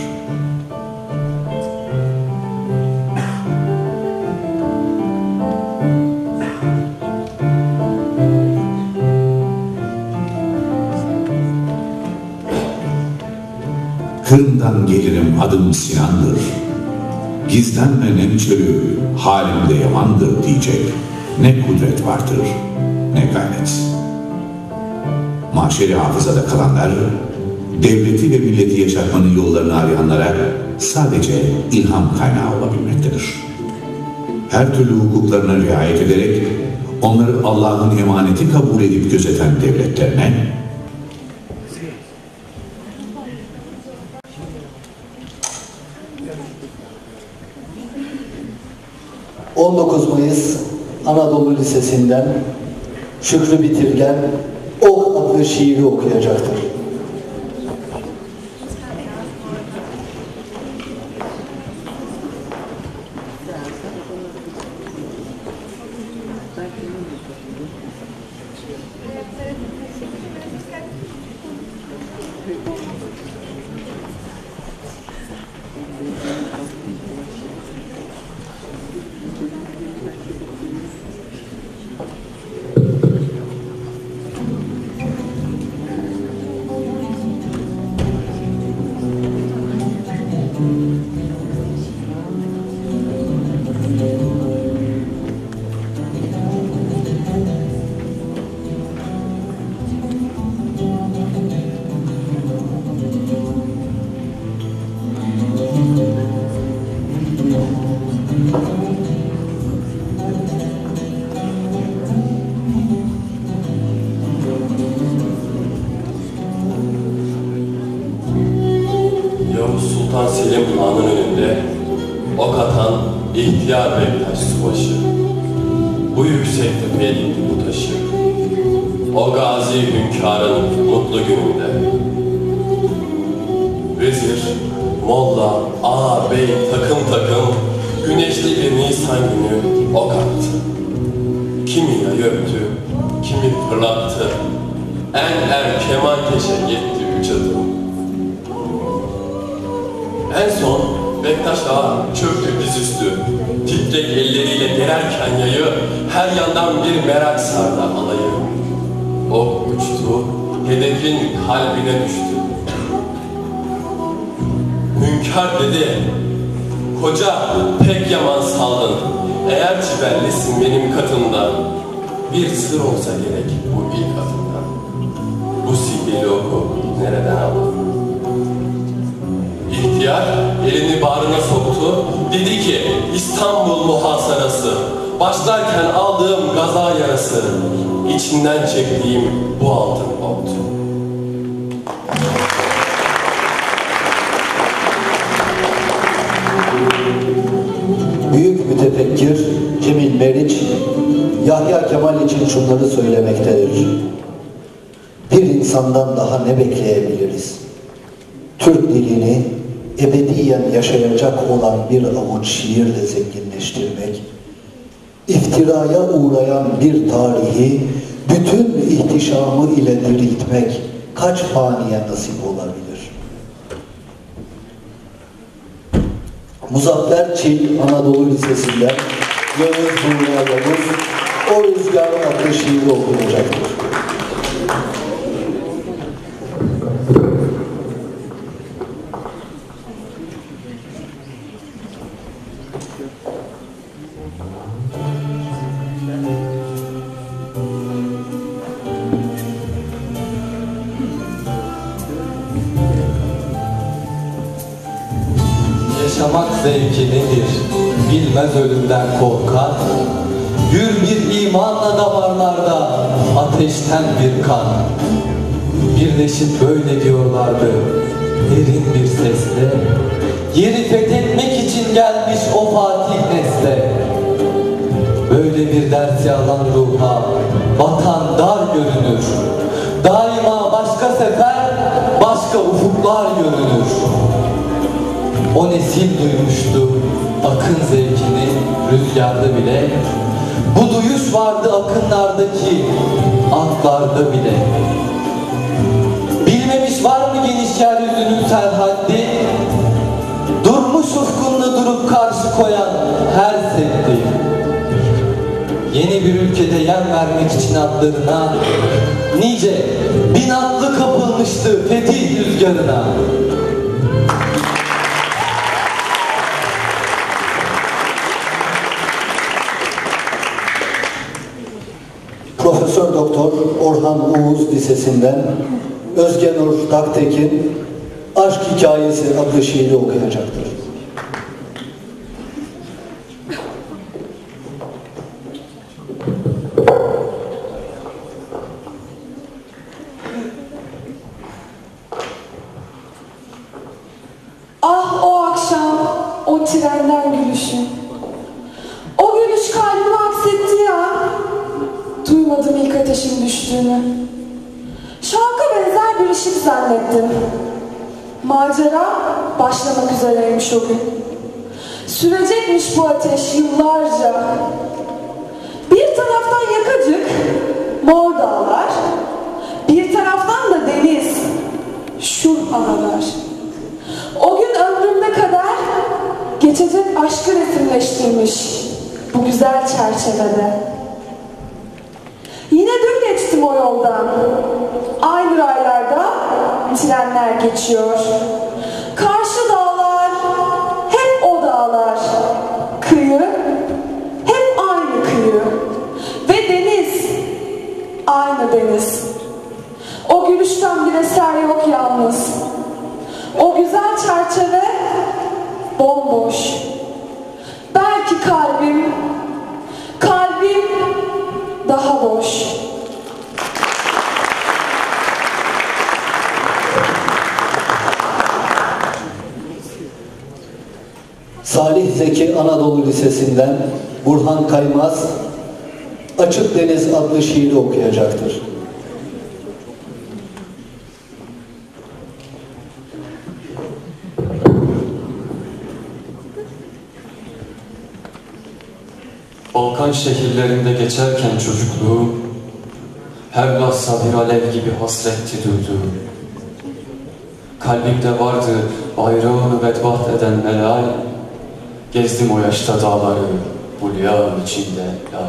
Sinan'dan gelirim adım Sinan'dır. Gizlenme nemçörü halimde yamandır diyecek ne kudret vardır ne gayret. Maşeri hafızada kalanlar, devleti ve milleti yaşatmanın yollarını arayanlara sadece ilham kaynağı olabilmektedir. Her türlü hukuklarına riayet ederek onları Allah'ın emaneti kabul edip gözeten devletlerine, 19 Mayıs Anadolu Lisesi'nden Şükrü Bitirgen Ok adlı şiiri okuyacaktır. Sultan Selim Han'ın önünde ok atan ihtiyar Bektaş Subaşı. Bu yüksek tepeye dikti bu taşı. O gazi hünkârın mutlu gününde. Vezir, molla, ağa, bey takım takım güneşli bir Nisan günü ok attı. Kimi yay öptü, kimi fırlattı. En kemankeşe gitti 3 adım. En son Bektaş Ağa çöktü dizüstü. Titrek elleriyle gererken yayı her yandan bir merak sardı alayı. Ok uçtu, hedefin kalbine düştü. Hünkâr dedi, koca pek yaman saldın. Eğer çiberlisin benim katımda, bir sır olsa gerek bu ilk adımdan. Bu sihirli oku nereden aldın? İhtiyar elini bağrına soktu, dedi ki İstanbul muhasarası, başlarken aldığım gaza yarası, içinden çektiğim bu altın oldu. Büyük mütefekkir Cemil Meriç, Yahya Kemal için şunları söylemektedir. Bir insandan daha ne bekleyebiliriz? Türk dilini ebediyen yaşayacak olan bir avuç şiirle zenginleştirmek, iftiraya uğrayan bir tarihi bütün ihtişamı ile diriltmek kaç faniye nasip olabilir? Muzaffer Çil Anadolu Lisesi'nden Yavuz Buğra Yavuz O Rüzgar adlı şiiri okuyacaktır. Yaşamak zevki nedir? Bilmez ölümden korkar. Gür bir imanla damarlarda ateşten bir kan. Birleşip böyle diyorlardı derin bir sesle. Yeri fethetmek için gelmiş o Fatih nesle. Böyle bir ders alan ruha vatan dar görünür. Daima başka sefer, başka ufuklar görünür. O nesil duymuştu akın zevkini rüzgarda bile. Bu duyuş vardı akınlardaki atlarda bile. Bilmemiş var mı geniş yeryüzünün serhaddi? Durmuş ufkunda durup karşı koyan her seddi. Yeni bir ülkede yem vermek için atlarına nice bin atlı kapılmıştı fetih rüzgarına. Doktor Orhan Uğuz Lisesi'nden Özgenur Daktekin Aşk Hikayesi adlı şiiri okuyacaktır. Ah o akşam, o trenden gülüşün. O gülüş kalbime aksetti ya. Duymadım ilk ateşin düştüğünü. Şarka benzer bir ışık zannettim. Macera başlamak üzereymiş o gün. Sürecekmiş bu ateş yıllarca. Bir taraftan yakacık, mor dağlar. Bir taraftan da deniz, şur aralar. O gün ömrümde kadar geçecek aşkı resimleştirmiş bu güzel çerçevede. Yine dün geçtim o yoldan. Aynı raylarda trenler geçiyor. Karşı dağlar, hep o dağlar. Kıyı, hep aynı kıyı. Ve deniz, aynı deniz. O gülüşten bir eser yok yalnız. O güzel çerçeve bomboş. Belki kalbim daha boş. Salih Zeki Anadolu Lisesi'nden Burhan Kaymaz Açık Deniz adlı şiiri okuyacaktır. Balkan şehirlerinde geçerken çocukluğum, her lahza bir alev gibi hasretti duyduğum. Kalbimde vardı bayrağını bedbaht eden melal, gezdim o yaşta dağları, bulyan içinde lal.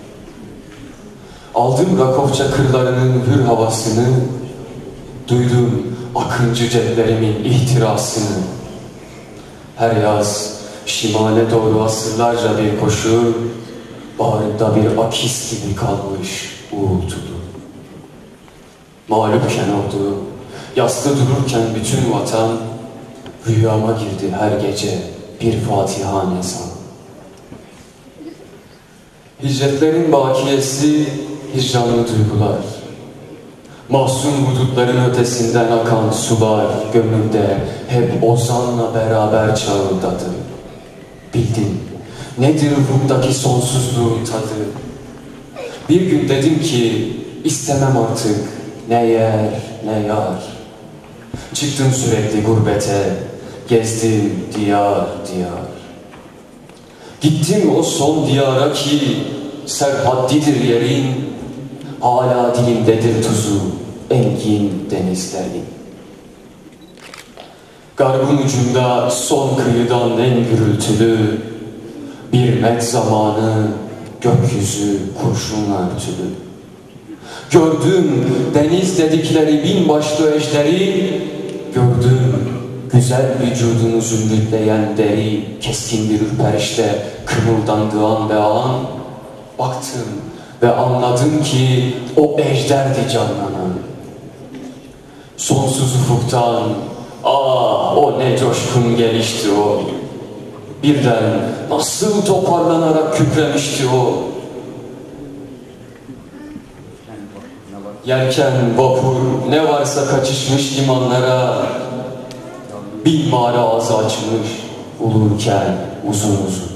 Aldım Rakofça kırlarının hür havasını, duydum akıncı ceplerimin ihtirasını. Her yaz şimale doğru asırlarca bir koşu, bağrımda bir akis gibi kalmış uğultudu. Mağlupken oldu, yaslı dururken bütün vatan, rüyama girdi her gece bir Fatiha nezan. Hicretlerin bakiyesi hicranlı duygular, mahzun hudutların ötesinden akan sular gönlümde hep ozanla beraber çağıldadı. Bildim nedir ruhtaki sonsuzluğun tadı. Bir gün dedim ki istemem artık ne yer ne yar. Çıktım sürekli gurbete, gezdim diyar diyar. Gittim o son diyara ki serhaddidir yerin, hala dilimdedir tuzu engin denizlerin. Garbın ucunda son kıyıdan en gürültülü bir met zamanı gökyüzü kurşunla örtülü. Gördüm deniz dedikleri binbaşlı ejderi, gördüm güzel vücudunu zümrütleyen deri keskin bir ürperişte kımıldandığı an be an. Baktım ve anladım ki o ejderdi canlanan. Sonsuz ufuktan o ne coşkun gelişti o. Birden nasıl toparlanarak kükremişti o. Yelken, vapur ne varsa kaçışmış limanlara, bin mağara ağzı açmış ulurken uzun uzun.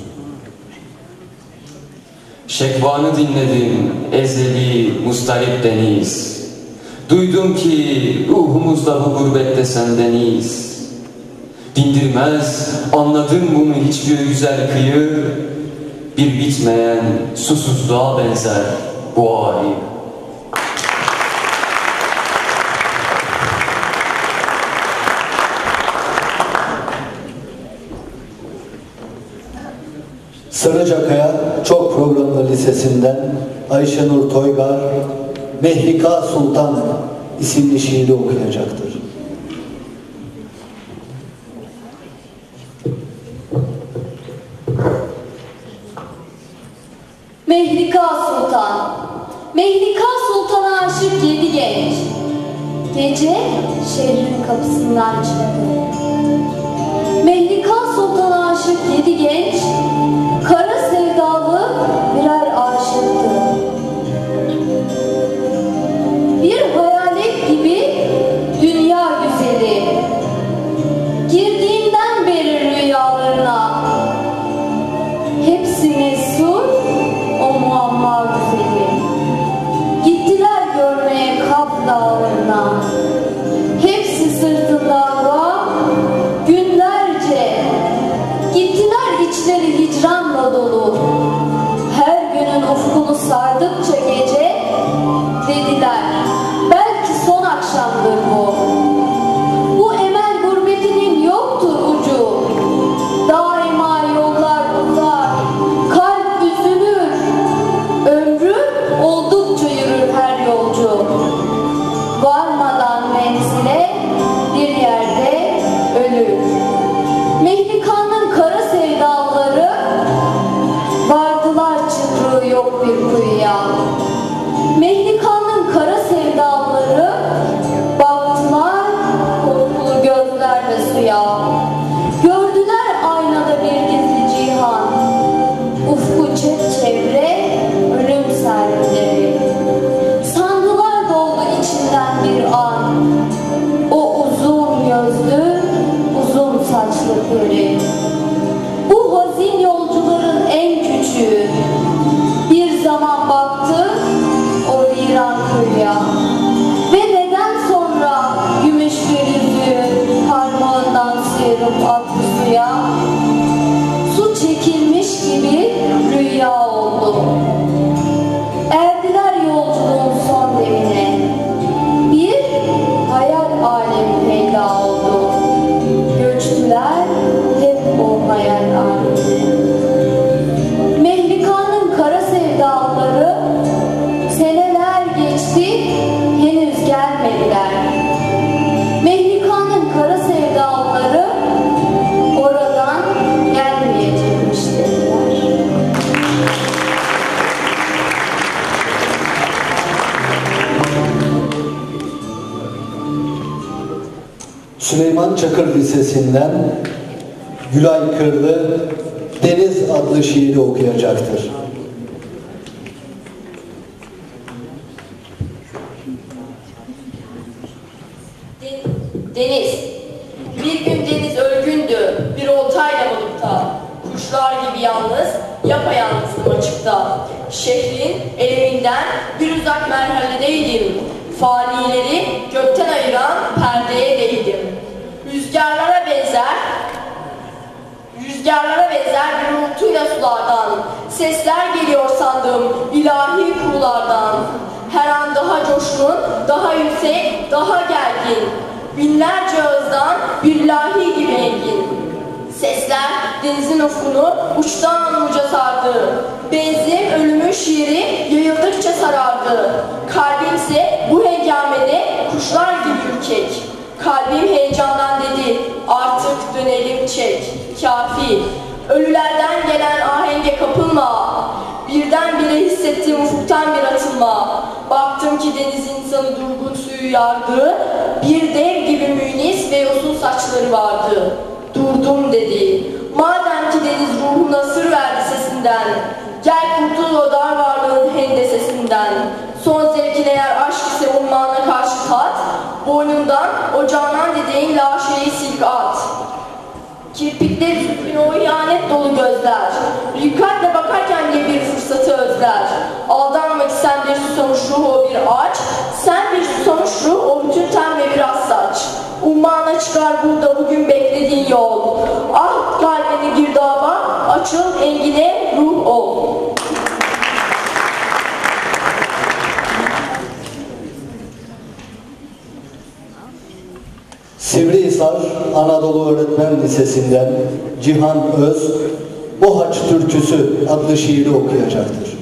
Şekvanı dinledim ezeli mustarip deniz. Duydum ki ruhumuzda bu gurbette sendeniz. Dindirmez anladım bunu hiçbir güzel kıyı, bir bitmeyen susuzluğa benzer bu ayı. Sarıcakaya Çok Programlı Lisesi'nden Ayşenur Toygar Mehlika Sultan isimli şiiri okuyacaktır. Mehlika Sultan, Mehlika Sultan'a aşık 7 genç. Gece şehrin kapısından çıktı. Mehlika Sultan'a aşık 7 genç, kara sevdalı birer aşıktı. Bir hayalet gibi dünya güzeli, girdiğinden beri rüyalarına, hepsi mesur o muamma güzeli. Gittiler görmeye Kaf dağlarına, hepsi sırtında var, günlerce gittiler, içleri hicranla dolu. Her günün ufkunu sardıkça gece, dediler belki son akşamdır bu. Bu emel gurbetinin yoktur ucu. Daima yollar uzar, kalp üzülür. Ömrü oldukça yürür her yolcu. Varmadan menzile bir yerde ölür. Mehlika'nın kara sevdalıları vardılar çıkrığı yok bir kuyuya. Mehlika'nın kara sevdalıları baktılar korkulu gözlerle suya. Gördüler aynada bir gizli cihan, ufku çevre ölüm sergileri. Sandılar doldu içinden bir an, o uzun gözlü, uzun saçlı peri. Bu hazin yolcuların en küçüğü. Bir zaman baktı o viran kuyuya ve neden sonra gümüş bir yüzüğü parmağından sıyırıp attı suya. Su çekilmiş gibi rüya oldu. Erdiler yolculuğun son demine. Bir hayal alemi peyda oldu. Göçtüler hep o hayal alemine. Mehlika'nın kara sevdalıları seneler geçti, henüz gelmediler. Mehlika'nın kara sevdalıları oradan gelmeyecekmiş dediler. Süleyman Çakır Lisesi'nden Gülay Kırlı Deniz adlı şiiri okuyacaktır. Deniz. Bir gün deniz ölgündü, bir oltayla balıkta. Kuşlar gibi yalnız, yapayalnızdım açıkta. Şehrin eleminden bir uzak merhaledeydim. Fanileri gökten ayıran perdeye değdim. Rüzgarlara benzer bir uğultuyla sulardan. Sesler geliyor sandım ilahi kurulardan. Her an daha coşkun, daha yüksek, daha gergin. Binlerce ağızdan bir ilahi gibi engin. Sesler denizin ufkunu uçtan uca sardı. Benzin ölümün şiiri yayıldıkça sarardı. Kalbimse bu hengamede kuşlar gibi ürkek. Kalbim heyecandan dedi, artık dönelim çek. Kafi, ölülerden gelen ahenge kapılma. Birdenbire hissettim ufuktan bir atılma. Baktım ki deniz insanı durgun suyu yardı. Bir dev gibi münis ve yosun saçları vardı. Durdum dedi. Madem ki deniz ruhuna sır verdi sesinden. Gel kurtul o dar varlığın hendesesinden. Son zevkin eğer aşk ise ummana karşı tat. Boynundan o canan dediğin laşeyi silk at. Kirpikleri süzgün o ihanet dolu gözler. Dikkatle bakarken bile bir fırsatı özler. Aldanmak isen bir susamış ruh o bir ağaç. Sen bir susamış ruh o bütün ten ve biraz saç. Ummana çıkar burada bugün beklediğin yol. Ah kalbini girdaba, açıl engine ruh ol. Sivrihisar Anadolu Öğretmen Lisesi'nden Cihan Öz Bohaç Türküsü adlı şiiri okuyacaktır.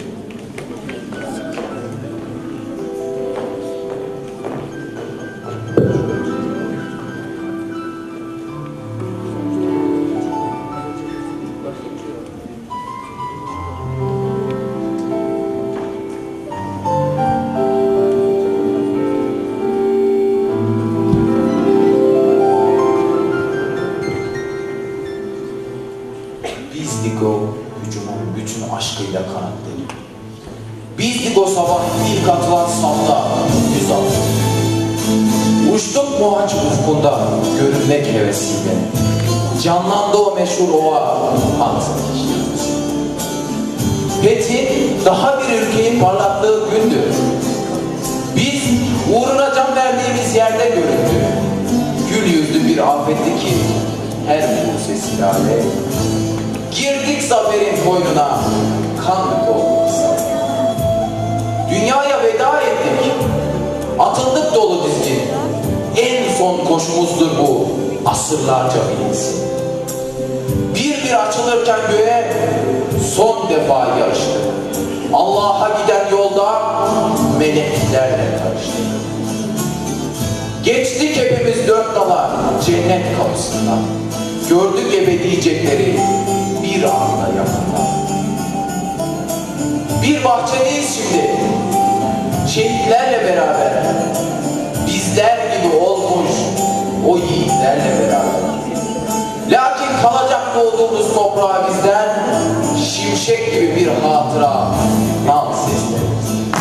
Bizdik o hücumun bütün aşkıyla kanatları. Bizdik o sabah ilk atılan safta yüz altı. Uçtuk muhaç ufkunda görünmek hevesiyle. Canlandı o meşhur ova mantık. Fethi daha bir ülkeyi parlattığı gündü. Biz uğruna can verdiğimiz yerde göründü. Gül yüzlü bir afetti ki her buse silahı. Girdik zaferin koynuna, kan doldu. Dünyaya veda ettik, atıldık dolu dizgin. En son koşumuzdur bu, asırlarca bilgisi. Bir açılırken göğe son defa yarıştık. Allah'a giden yolda meleklerle karıştık. Geçtik hepimiz dört dala cennet kapısından. Gördük ebediyecekleri bir anda yakında. Bir bahçedeyiz şimdi, şehitlerle beraber. Bizler gibi olmuş o yiğitlerle beraber. Lakin kalacak doğduğumuz toprağa bizden şimşek gibi bir hatıra, nal sesleri.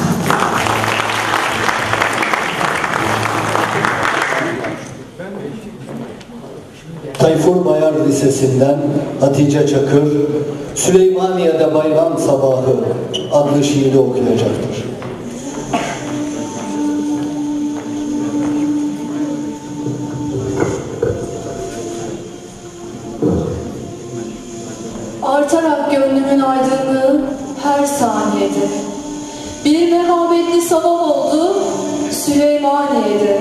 Tayfur Bayar Lisesi'nden Hatice Çakır, Süleymaniye'de Bayram Sabahı adlı şiiri okuyacaktır. Artarak gönlümün aydınlığı her saniyede. Bir mehabetli sabah oldu Süleymaniye'de.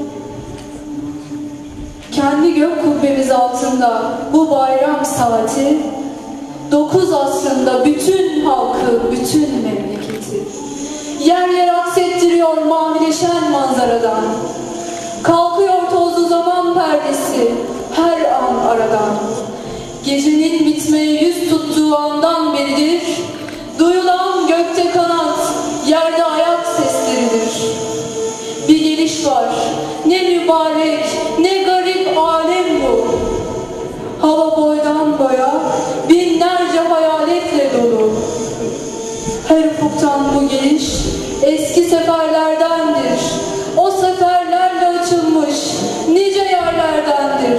Kendi gök kubbemiz altında bu bayram saati 9 asrında bütün halkı, bütün memleketi yer yer aksettiriyor mavileşen manzaradan. Kalkıyor tozlu zaman perdesi her an aradan. Gecenin bitmeye yüz tuttuğu andan beridir duyulan gökte kanat, yerde ayak sesleridir. Bir geliş var, ne mübarek, ne garip alem bu. Hava boydan boya binlerce hayaletle dolu. Her ufuktan bu geliş eski seferlerdendir. O seferlerle açılmış nice yerlerdendir.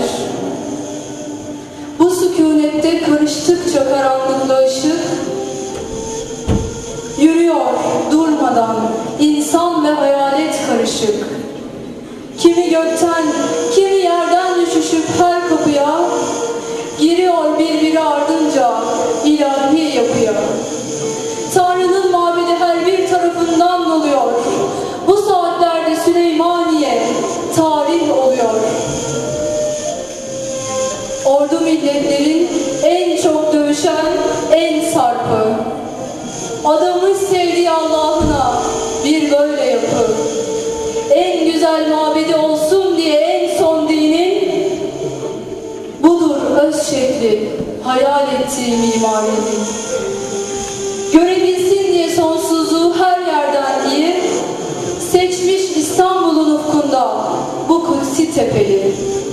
Bu sükunette karıştıkça karanlıkla ışık yürüyor durmadan insan ve hayalet karışık. Kimi gökten, kimi yerden düşüşüp her kapıya giriyor birbiri ardınca ilahi yapıya. Tanrı'nın mabedi her bir tarafından doluyor. Bu saatlerde Süleymaniye tarih oluyor. Ordu milletlerin en çok dövüşen, en sarpı. Adamın sevdiği Allah'ına bir böyle yapı. En güzel mabedi olsun diye en son dinin budur öz şekli, hayal ettiği mimarinin. Görebilsin diye sonsuzluğu her yerden iyi seçmiş İstanbul'un ufkunda bu kutsi tepeli.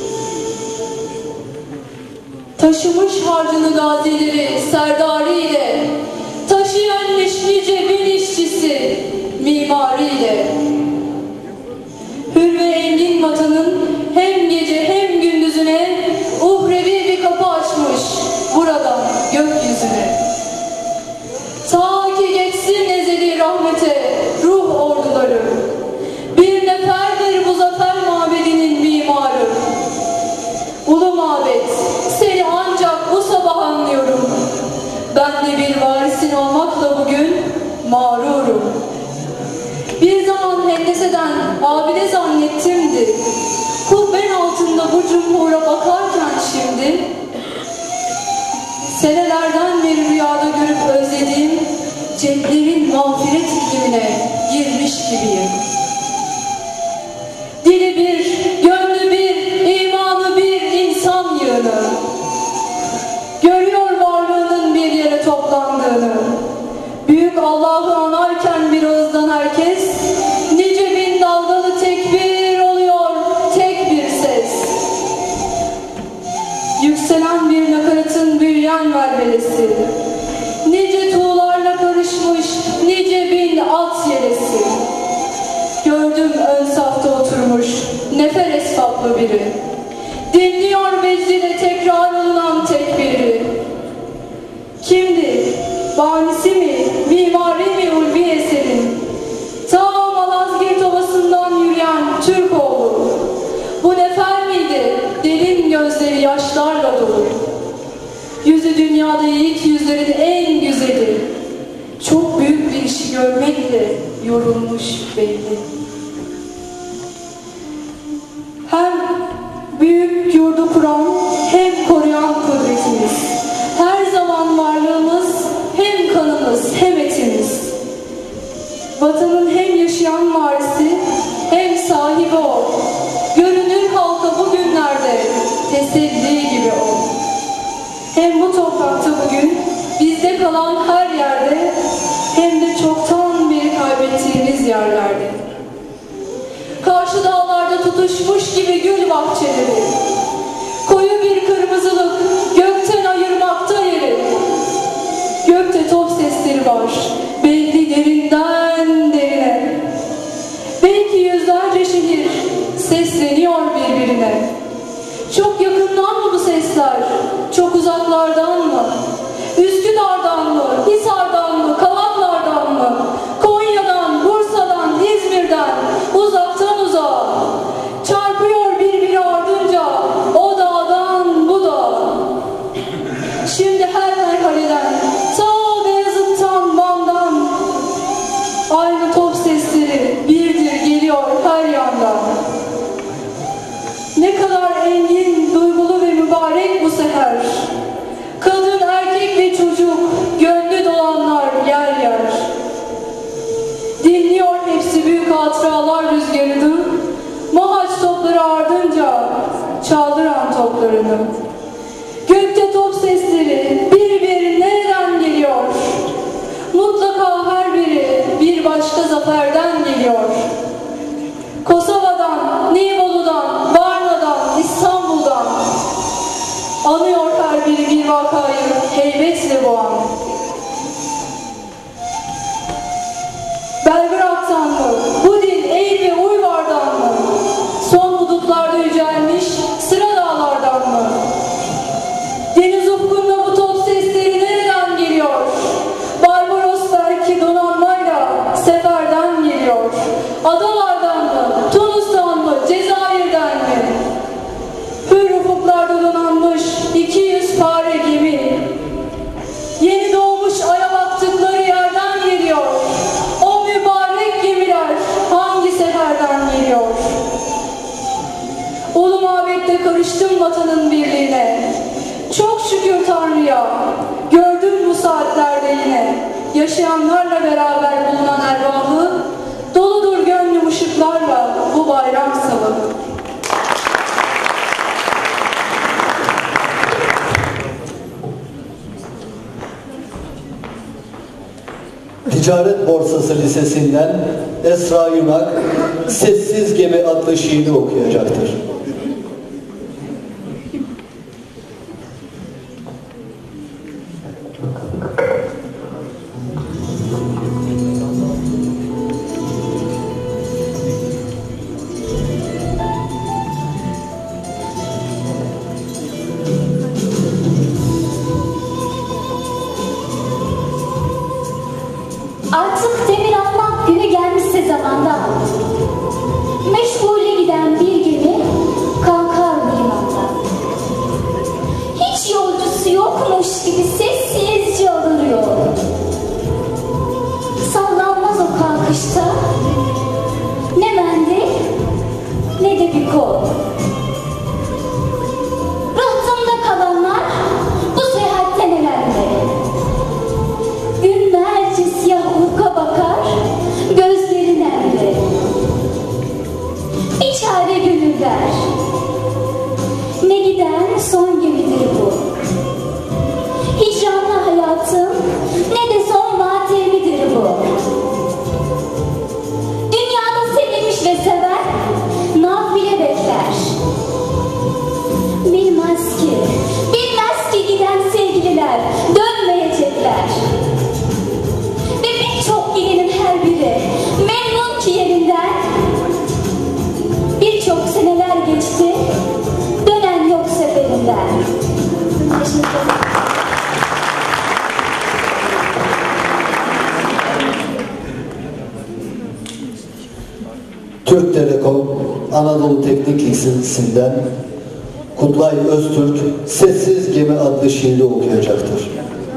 Taşımış harcını gazileri serdariyle, taşıyanmış nice bin işçisi mimariyle. Hür ve engin vatanın hem gece hem gündüzüne uhrevi bir kapı açmış buradan gökyüzüne. Ta ki geçsin ezeli rahmete ruh orduları, bir neferdir bu zafer mabedinin mimarı. Ulu mabet, seni ancak bu sabah anlıyorum. Ben de bir varisin olmakla bugün mağrurum. Bir zaman hendeseden abide zannettimdi. Kubben altında bu cumhura bakarken şimdi senelerden beri rüyada görüp özlediğim ceplerin mağfiret iklimine girmiş gibiyim. Dili bir, gönlü bir, imanı bir insan yığını. Görüyor varlığının bir yere toplandığını. Büyük Allah'ı anarken bir ağızdan herkes nice bin dalgalı tekbir oluyor tek bir ses. Yükselen bir nakaratın büyüyen velvele. saplı biri. Dinliyor vecdine tekrar olunan tekbiri. Kimdi? Banisi mi? Mimari mi ulvi eserin? Ta Malazgirt Ovası'ndan yürüyen Türkoğlu. Bu nefer miydi? Derin gözleri yaşlarla dolu. Yüzü dünyada yiğit yüzlerin en güzeli. Çok büyük bir işi görmekle yorulmuş belli. Hem büyük yurdu kuran hem koruyan kudretimiz. Her zaman varlığımız hem kanımız hem etimiz. Vatanın hem yaşayan varisi hem sahibi o. Görünür halka bugünlerde teselli gibi o. Hem bu toprakta bugün bizde kalan her yerde hem de çoktan beri kaybettiğimiz yerlerde. Karşı dağlarda tutuşmuş gibi gül bahçeleri, koyu bir kırmızılık gökten ayırmakta yeri. Gökte top sesleri var, belli derinden derine. Belki yüzlerce şehir sesleniyor birbirine. Çok yakından mı bu sesler, çok uzaklardan mı? Üsküdar'dan mı, Hisar'dan mı, Kavaklar'dan mı? Konya'dan, Bursa'dan, İzmir'den, uzaktan uzağa. Çarpıyor birbiri ardınca, o dağdan bu dağa. Şimdi her merhaleden, ta Beyazıt'tan, Van'dan, aynı top sesleri birdir geliyor her yandan. Ne kadar engin, duygulu ve mübarek bu seher. Kadın, erkek ve çocuk, gönlü dolanlar yer yer. Dinliyor hepsi büyük hatıralar rüzgarını, Mohaç topları ardınca çaldıran toplarını. Gökte top sesleri bir nereden geliyor? Mutlaka her biri bir başka zaferden geliyor. Kosova'dan, Nibolu'dan, Varna'dan, İstanbul'dan anıyor her biri bir vakayı heybetle bu an. Belgrad'dan mı, Budin, Eğil ve Uyvar'dan mı? Son hudutlarda yücelmiş sıra dağlardan mı? Deniz ufkunda bu top sesleri nereden geliyor? Barbaros belki donanmayla seferden geliyor. Adalardan mı, Tunus'tan mı, Cezayir'den mi? Hür ufuklarda donanmış 200 fare gemi. Yeni doğmuş aya baktıkları yerden geliyor. O mübarek gemiler hangi seferden geliyor? Ulu mabette karıştım vatanın birliğine. Çok şükür Tanrı'ya, gördüm bu saatlerde yine. Yaşayanlarla beraber bulunan ervahı, doludur gönlüm ışıklarla bu bayram sabahı. Ticaret Borsası Lisesi'nden Esra Yunak, Sessiz Gemi adlı şiiri okuyacaktır. Artık demir almak günü gelmişse zamanda, meşgule giden bir gemi kalkar limanda. Hiç yolcusu yokmuş gibi sessizce alır yol. Sallanmaz o kalkışta ne mendil ne de bir kol. Rıhtımda kalanlar bu seyahatten elendi. Günlerce siyah ufka bakar, gözleri nemli. Bir çare gönüller. Ne giden son gemidir bu. Hicranlı hayatım ne de son matemidir bu. Dünyada sevilmiş ve seven nafile bekler. Bilmez ki giden sevgililer dönmeyecekler. Ve birçok gelinin her biri memnun ki yerinden. Birçok seneler geçti Anadolu Teknik Lisesi'nden Kutlay Öztürk Sessiz Gemi adlı şiiri okuyacaktır.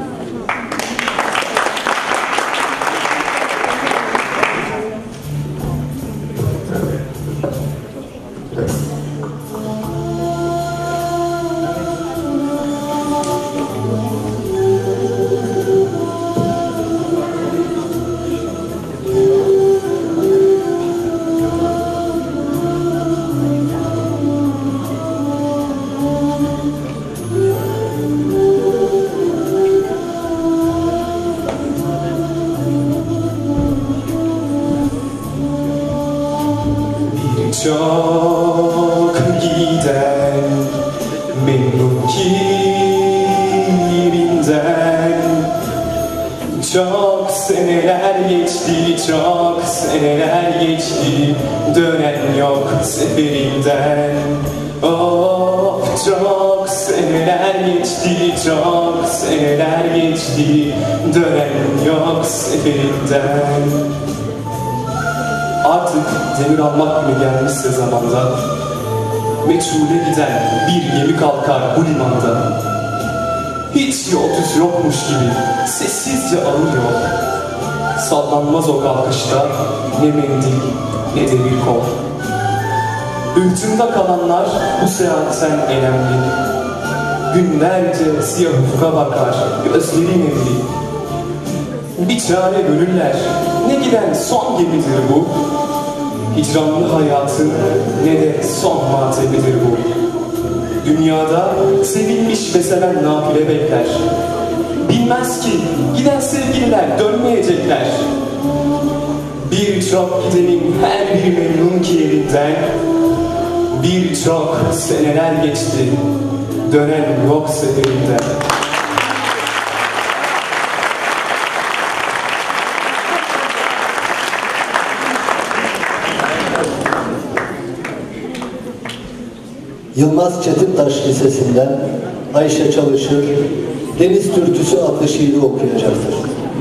Çok giden memnun kiminden. Çok seneler geçti, çok seneler geçti, dönen yok seferinden. Of, çok seneler geçti, çok seneler geçti, dönen yok seferinden. Artık demir almak mı gelmişse zamanda, meçhule giden bir gemi kalkar bu limanda. Hiç yol düz yokmuş gibi sessizce alır yol. Sallanmaz o kalkışta ne mendil ne de bir kol. Ühtümde kalanlar bu seyahatten elemli. Günlerce siyah ufka bakar gözleri nemli. Bir çare görürler, ne giden son gemidir bu. Hicranlı hayatın ne de son matemidir bu. Dünyada sevilmiş ve seven nafile bekler. Bilmez ki giden sevgililer dönmeyecekler. Birçok gidenin her biri memnun ki evinden. Birçok seneler geçti, dönen yok seferinden. Yılmaz Çetintaş Lisesi'nden Ayşe Çalışır Deniz Türküsü adlı şiiri okuyacaktır.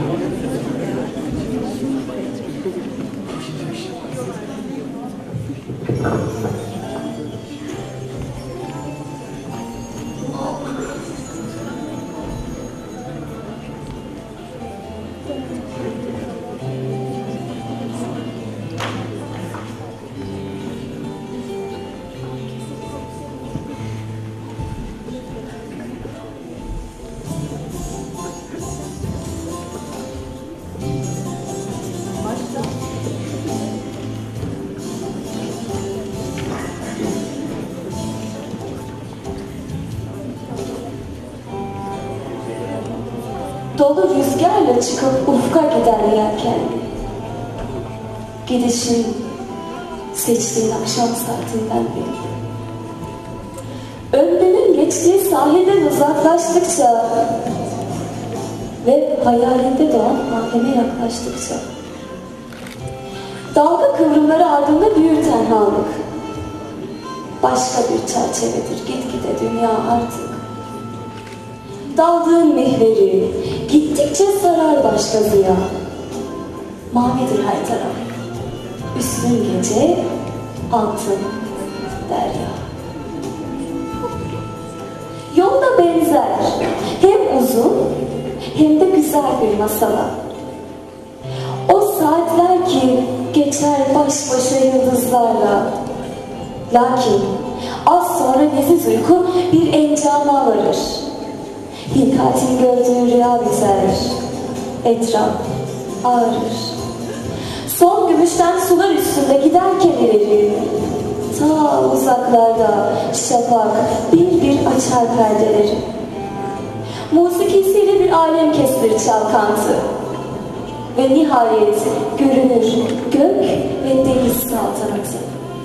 Dolu rüzgarla çıkıp ufka gider yelken. Gidişin seçtiğin akşam saatinden beri. Ömrünün geçtiği sahilden uzaklaştıkça ve hayalinde doğan mahkeme yaklaştıkça. Dalga kıvrımları ardında büyür tenhalık. Başka bir çerçevedir gitgide dünya artık. Daldığın mihveri gittikçe sarar başka ziya. Mavidir her taraf. Üstün gece, altın derya. Yolda benzer, hem uzun hem de güzel bir masala. O saatler ki geçer baş başa yıldızlarla. Lakin az sonra leziz uyku bir encama varır. Hilkatin gördüğü rüya biter, etraf ağrır. Son gümüşten sular üstünde giderken ileri, ta uzaklarda şafak bir bir açar perdeleri. Musikisiyle bir alem kestirir çalkantı. Ve nihayet görünür gök ve deniz saltanatı.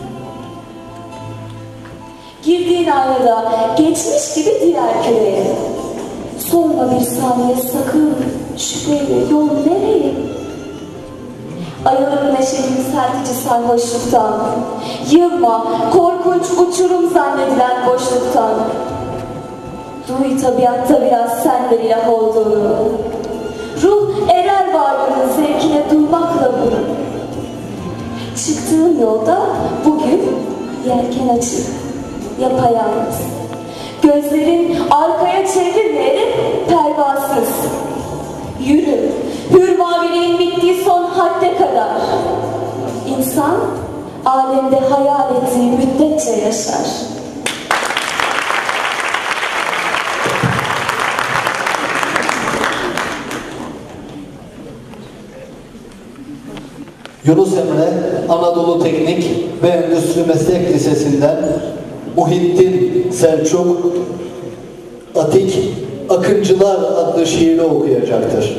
Girdiğin aynada geçmiş gibi diğer küreye. Sorma bir saniye sakın şüpheyle yol nereye? Ayılır neşeli yükseltici sarhoşluktan. Yılma korkunç uçurum zannedilen boşluktan. Duy tabiatta biraz sen de ilah olduğunu. Ruh erer varlığının zevkine duymakla bunu. Çıktığın yolda bugün yelken açık, yapayalnız. Gözlerin arkaya çevrilmeyerek pervasız. Yürü, hür maviliğin bittiği son hadde kadar. İnsan, alemde hayal ettiği müddetçe yaşar. Yunus Emre Anadolu Teknik ve Endüstri Meslek Lisesi'nden Muhittin Selçuk Atik Akıncılar adlı şiiri okuyacaktır.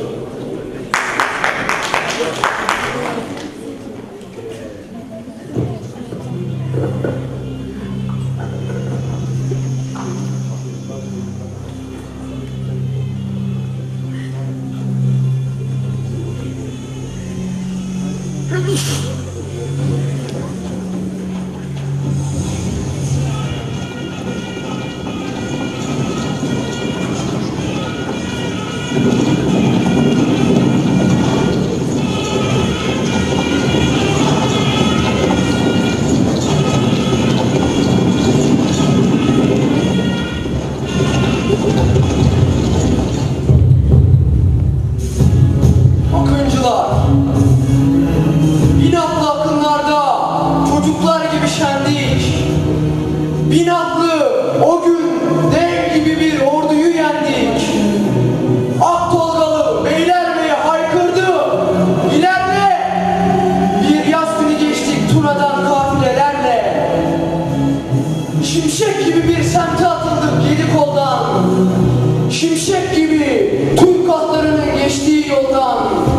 Şimşek gibi Türk atlarının geçtiği yoldan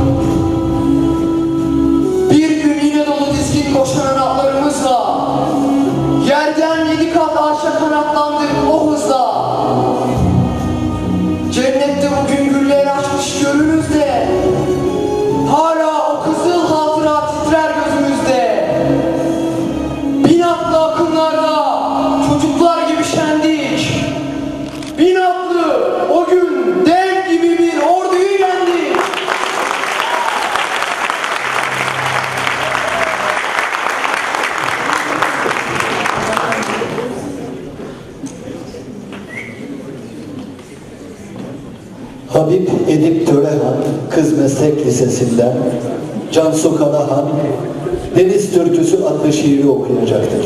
bir gün yine dolu dizgin koşan atlarımızla yerden 7 kat arşa kanatlandık o hızla. Cennette bugün güller açmış gönlümüzde, hala o kızıl hatıra titrer gözümüzde. Bin atlı akınlarda çocuklar gibi şendik, bin atlı o gün dev gibi bir orduyu yendik. Habib Edip Törehan Kız Meslek Lisesi'nden Cansu Karahan Deniz Türküsü adlı şiiri okuyacaktır.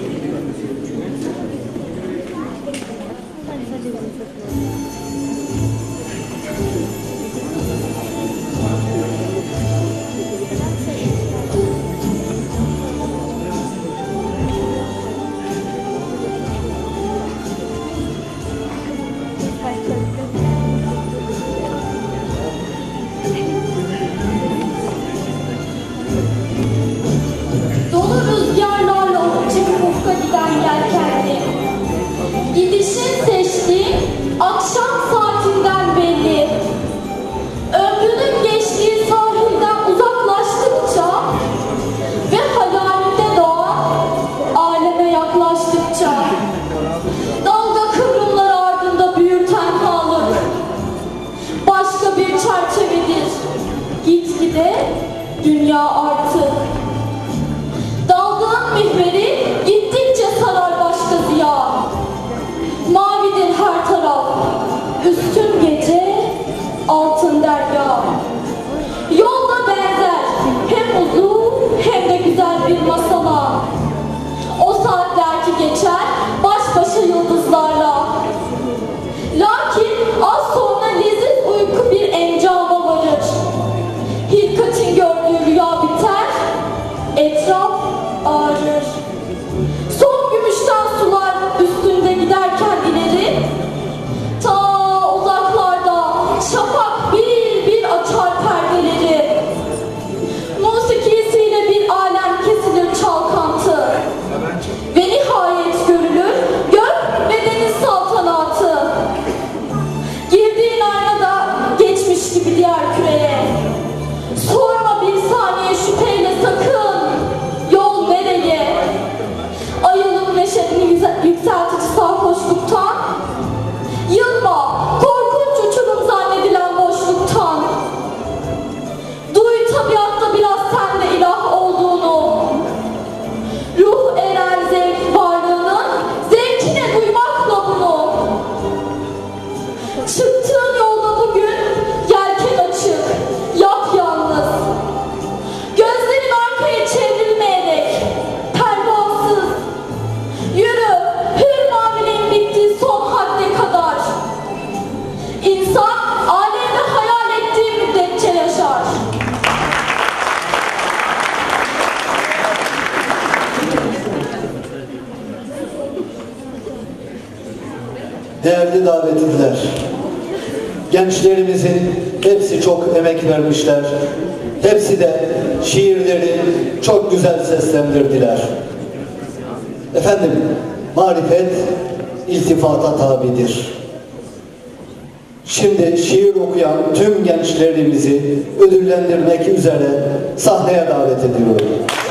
Dolu rüzgarlarla çıkıp ufka giden yelkenli. Gidişin seçtiği akşam saatinden belli. Ömrünün geçtiği sahilden uzaklaştıkça ve hayalinde doğan aleme yaklaştıkça dalga kıvrımlar ardında büyür tenhalık. Başka bir çerçevedir gitgide dünya artık. Dalgının mihveri gittikçe sarar başka ziya. Mavidir her taraf, üstün gece, altın derya. Yolda benzer, hem uzun hem de güzel bir masala. O saatler ki geçer baş başa yıldızlarla. Lakin az sonra leziz uyku bir encama varır. Hilkat'in gördüğü rüya biter, etraf ağrır. Son gümüşten sular üstünde giderken ileri, ta uzaklarda şafak bir bir açar perdeleri. Musikisiyle bir alem kesilir çalkantı ve nihayet görülür gök ve deniz saltanatı. Girdiğin aynada geçmiş gibi diğer küreye. Sorma bir saniye şüpheyle sakın, yol nereye? Ayılıp neşetini yükseltici sarhoşluktan, yılma korkunç uçurum zannedilen boşluktan. Duy tabiatta biraz sende ilah olduğunu, ruh eren zevk alemde hayal ettiği müddetçe yaşar. Değerli davetliler, gençlerimizin hepsi çok emek vermişler. Hepsi de şiirleri çok güzel seslendirdiler. Efendim, marifet iltifata tabidir. Şimdi şiir okuyan tüm gençlerimizi ödüllendirmek üzere sahneye davet ediyorum.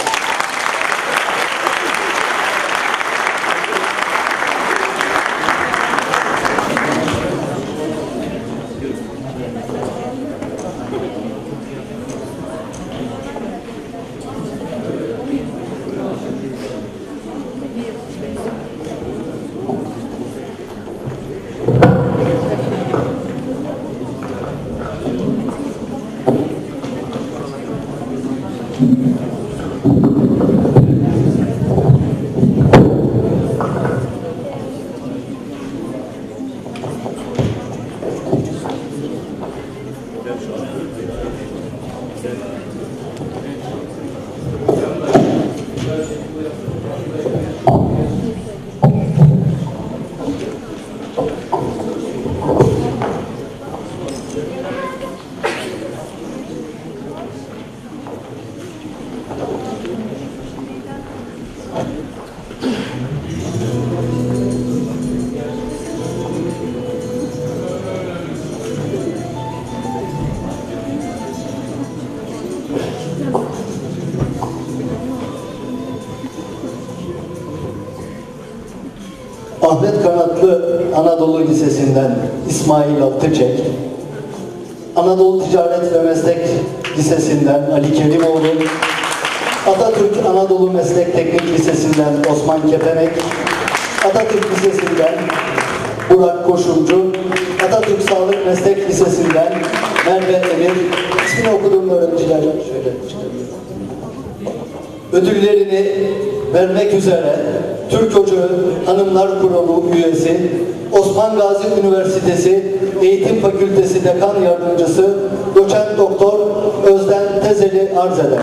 Ahmet Kanatlı Anadolu Lisesi'nden İsmail Altıçek, Anadolu Ticaret ve Meslek Lisesi'nden Ali Kerimoğlu, Atatürk Anadolu Meslek Teknik Lisesi'nden Osman Kepenek, Atatürk Lisesi'nden Burak Koşumcu, Atatürk Sağlık Meslek Lisesi'nden Merve Emir, ismini okuduğum öğrenciler şöyle ödüllerini vermek üzere Türk Ocağı Hanımlar Kurulu üyesi, Osman Gazi Üniversitesi Eğitim Fakültesi Dekan Yardımcısı Doçent Doktor Özden Tezeli arz eder.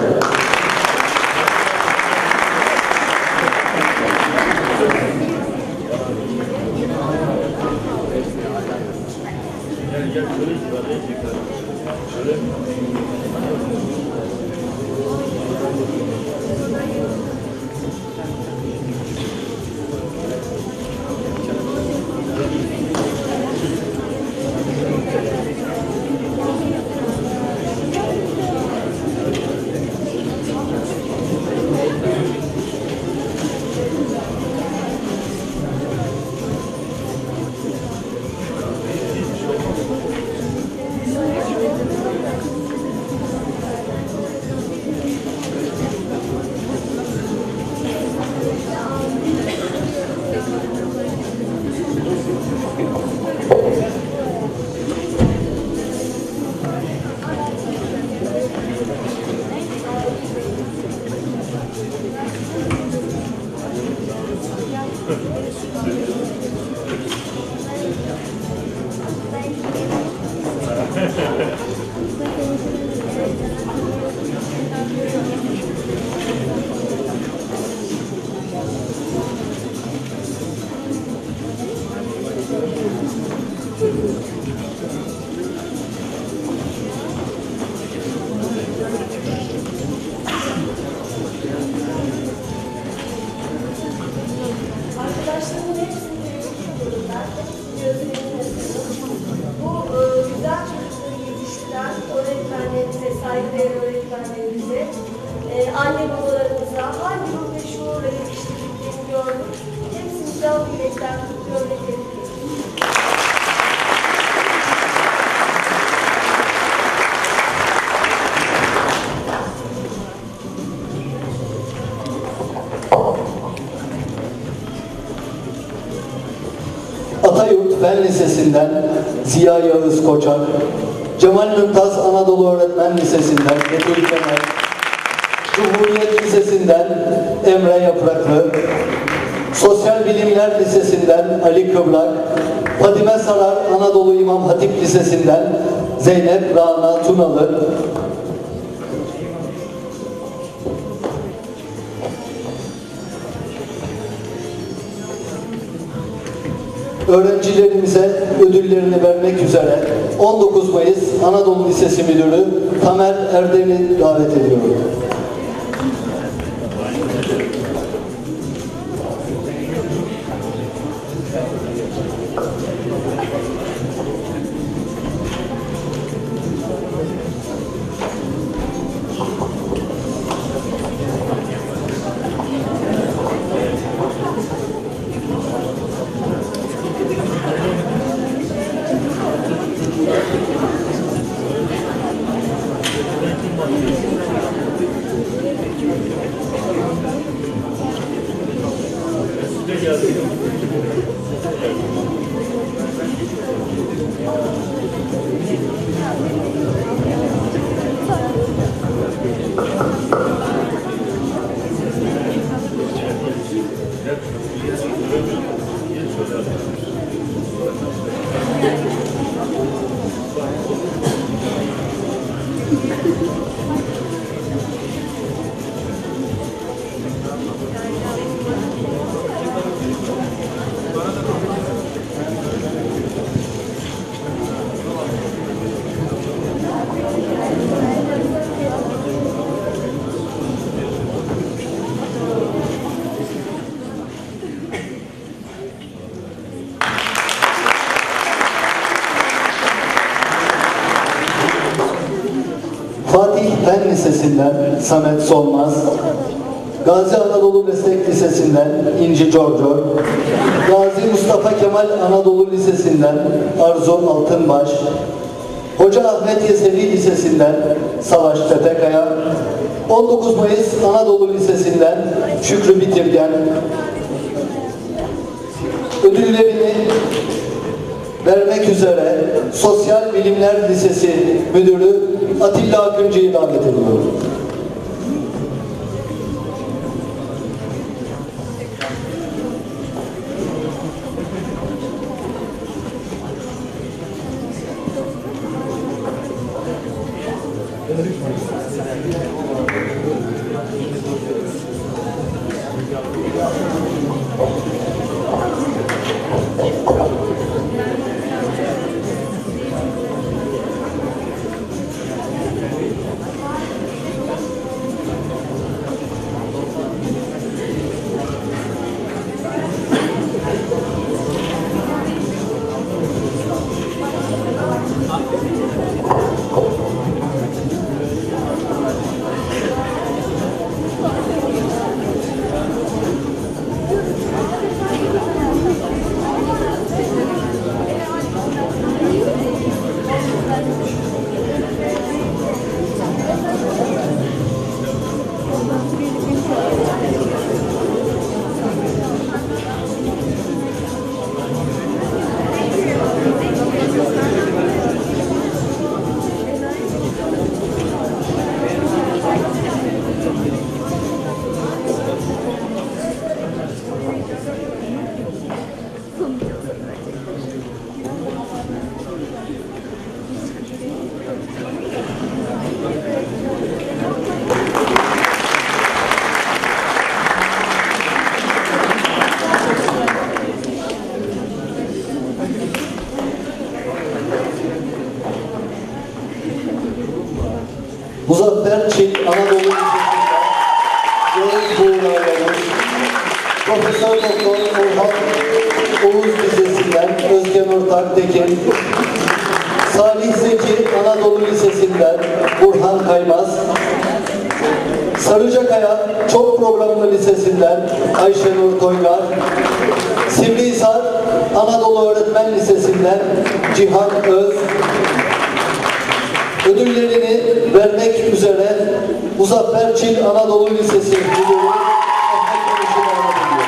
Arkadaşlarımın hepsini görüyorum ben. Gözlerimi bu güzel çocukları yetiştiren öğretmenlerimize, saygıdeğer öğretmenlerimize, anne babalarımıza hangi ruh ve şuurla yetiştirdiklerini gördüm. Hepsini can yürekten kutluyor ve tebrik ediyorum. Atayurt Fen Lisesi'nden Ziya Yağız Koçak, Cemal Mümtaz Anadolu Öğretmen Lisesi'nden Betül Kemal, Cumhuriyet Lisesi'nden Emre Yapraklı, Sosyal Bilimler Lisesi'nden Ali Kıvrak, Fadime Sarar Anadolu İmam Hatip Lisesi'nden Zeynep Rana Tunalı, öğrencilerimize ödüllerini vermek üzere 19 Mayıs Anadolu Lisesi Müdürü Tamer Erden'i davet ediyorum. Fatih Fen Lisesi'nden Samet Solmaz, Gazi Anadolu Meslek Lisesi'nden İnci Corcor, Gazi Mustafa Kemal Anadolu Lisesi'nden Arzu Altınbaş, Hoca Ahmet Yesevi Lisesi'nden Savaş Tepekaya, 19 Mayıs Anadolu Lisesi'nden Şükrü Bitirgen, ödüllerini vermek üzere Sosyal Bilimler Lisesi Müdürü Atilla Akıncı'yı davet ediyorum. Muzaffer Çin Anadolu Lisesi'nden Profesör Doktor Orhan Oğuz Lisesi'nden Özgen Ortak Tekin, Salih Zeki Anadolu Lisesi'nden Burhan Kaymaz, Sarıcakaya Çok Programlı Lisesi'nden Ayşenur Toygar, Sivrihisar Anadolu Öğretmen Lisesi'nden Cihan Öz, ödüllerini vermek üzere Muzaffer Çin Anadolu Lisesi Müdürü Ahmet Konuş'u davet ediyor.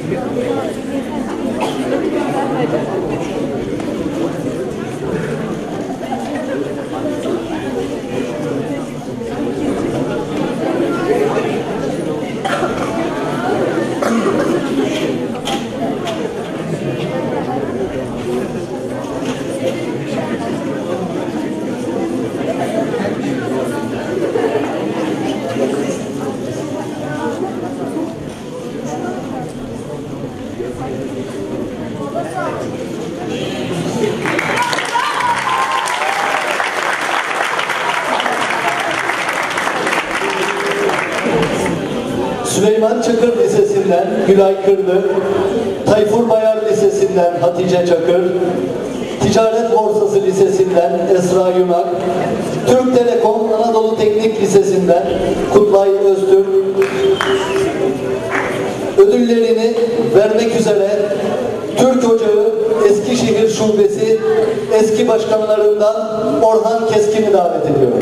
Süleyman Çakır Lisesi'nden Gülay Kırlı, Tayfur Bayar Lisesi'nden Hatice Çakır, Ticaret Borsası Lisesi'nden Esra Yunak, Türk Telekom Anadolu Teknik Lisesi'nden Kutlay Öztürk, ödüllerini vermek üzere Türk Ocağı Eskişehir Şubesi eski başkanlarından Orhan Keskin'i davet ediyorum.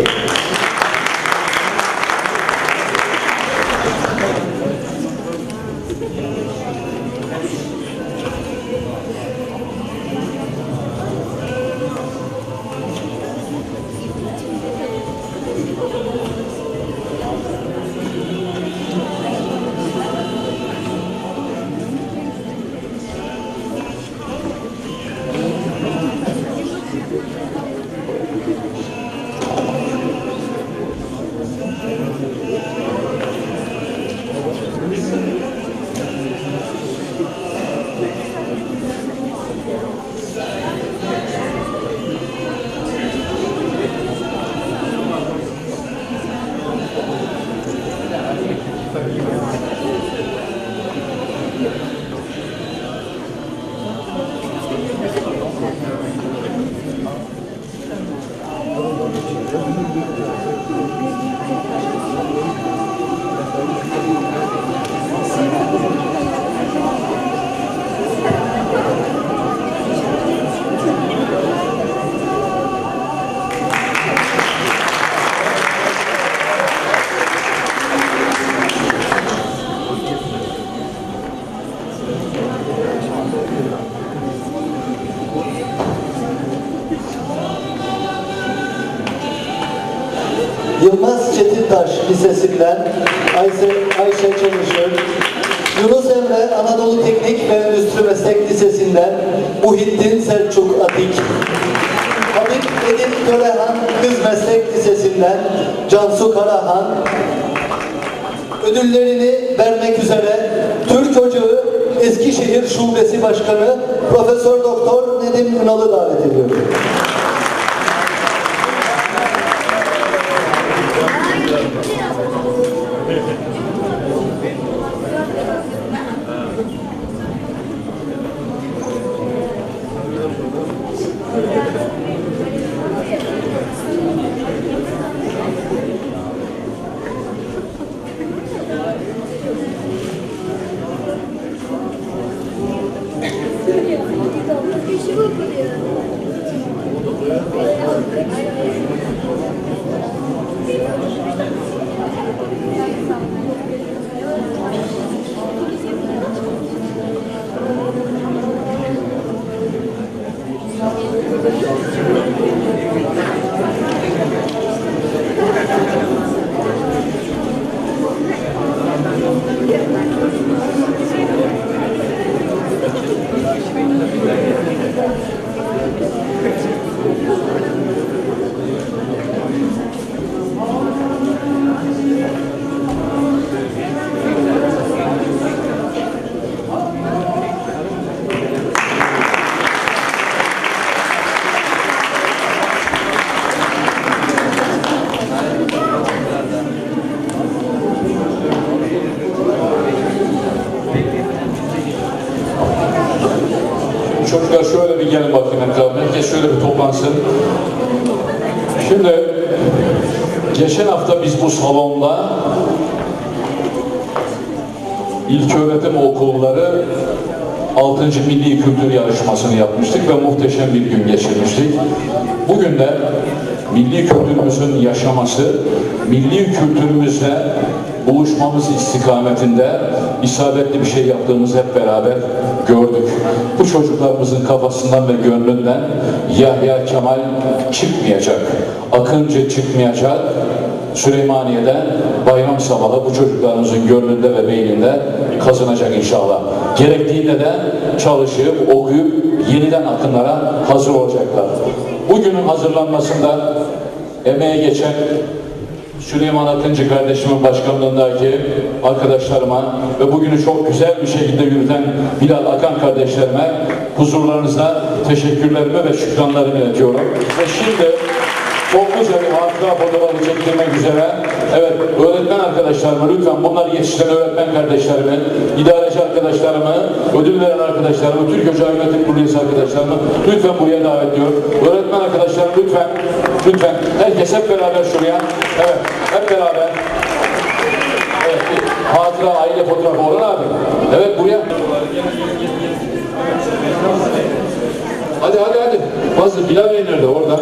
Yılmaz Çetintaş Lisesi'nden Ayşe Çalışır, Yunus Emre Anadolu Teknik ve Endüstri Meslek Lisesi'nden Muhittin Selçuk Atik, Habib Edip Törehan Kız Meslek Lisesi'nden Cansu Karahan, ödüllerini vermek üzere Türk Ocağı Eskişehir Şubesi Başkanı Profesör Doktor Nedim Ünal'ı davet ediyorum. Çocuklar şöyle bir gelin bakayım etrafına. Herkes şöyle bir toplansın. Şimdi geçen hafta biz bu salonda ilköğretim okulları 6. Milli Kültür Yarışması'nı yapmıştık ve muhteşem bir gün geçirmiştik. Bugün de milli kültürümüzün yaşaması, milli kültürümüzle buluşmamız istikametinde isabetli bir şey yaptığımızı hep beraber gördük. Bu çocuklarımızın kafasından ve gönlünden Yahya Kemal çıkmayacak, Akıncı çıkmayacak. Süleymaniye'de bayram sabahı bu çocuklarımızın gönlünde ve beyninde kazınacak inşallah. Gerektiğinde de çalışıp, okuyup yeniden akınlara hazır olacaklar. Bugünün hazırlanmasında emeğe geçen Süleyman Akıncı kardeşimin başkanlığındaki arkadaşlarıma ve bugünü çok güzel bir şekilde yürüten Bilal Akan kardeşlerime huzurlarınızda teşekkürlerimi ve şükranlarımı iletiyorum. Ve şimdi topluca bir hatıra fotoğrafı çektirmek üzere, evet, öğretmen arkadaşlarımı lütfen, bunlar yetiştiren öğretmen kardeşlerimi, idareci arkadaşlarımı, ödül veren arkadaşlarımı, Türk Ocağı Yönetim Kurulu üyesi arkadaşlarımı lütfen buraya davet ediyorum. Öğretmen arkadaşlarım lütfen, herkes hep beraber şuraya, evet, hep beraber. Evet, hatıra aile fotoğrafı Orhan abi. Evet, buraya. Hadi. Fazla Bilal Bey nerede? Orada.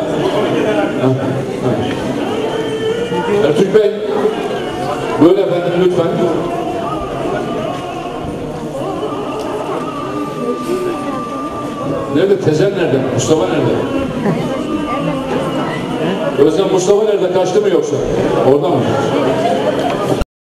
Ertürk Bey. Böyle efendim lütfen. Nerede? Tezen nerede? Mustafa nerede? Özlem Mustafa nerede? Kaçtı mı yoksa? Orada mı?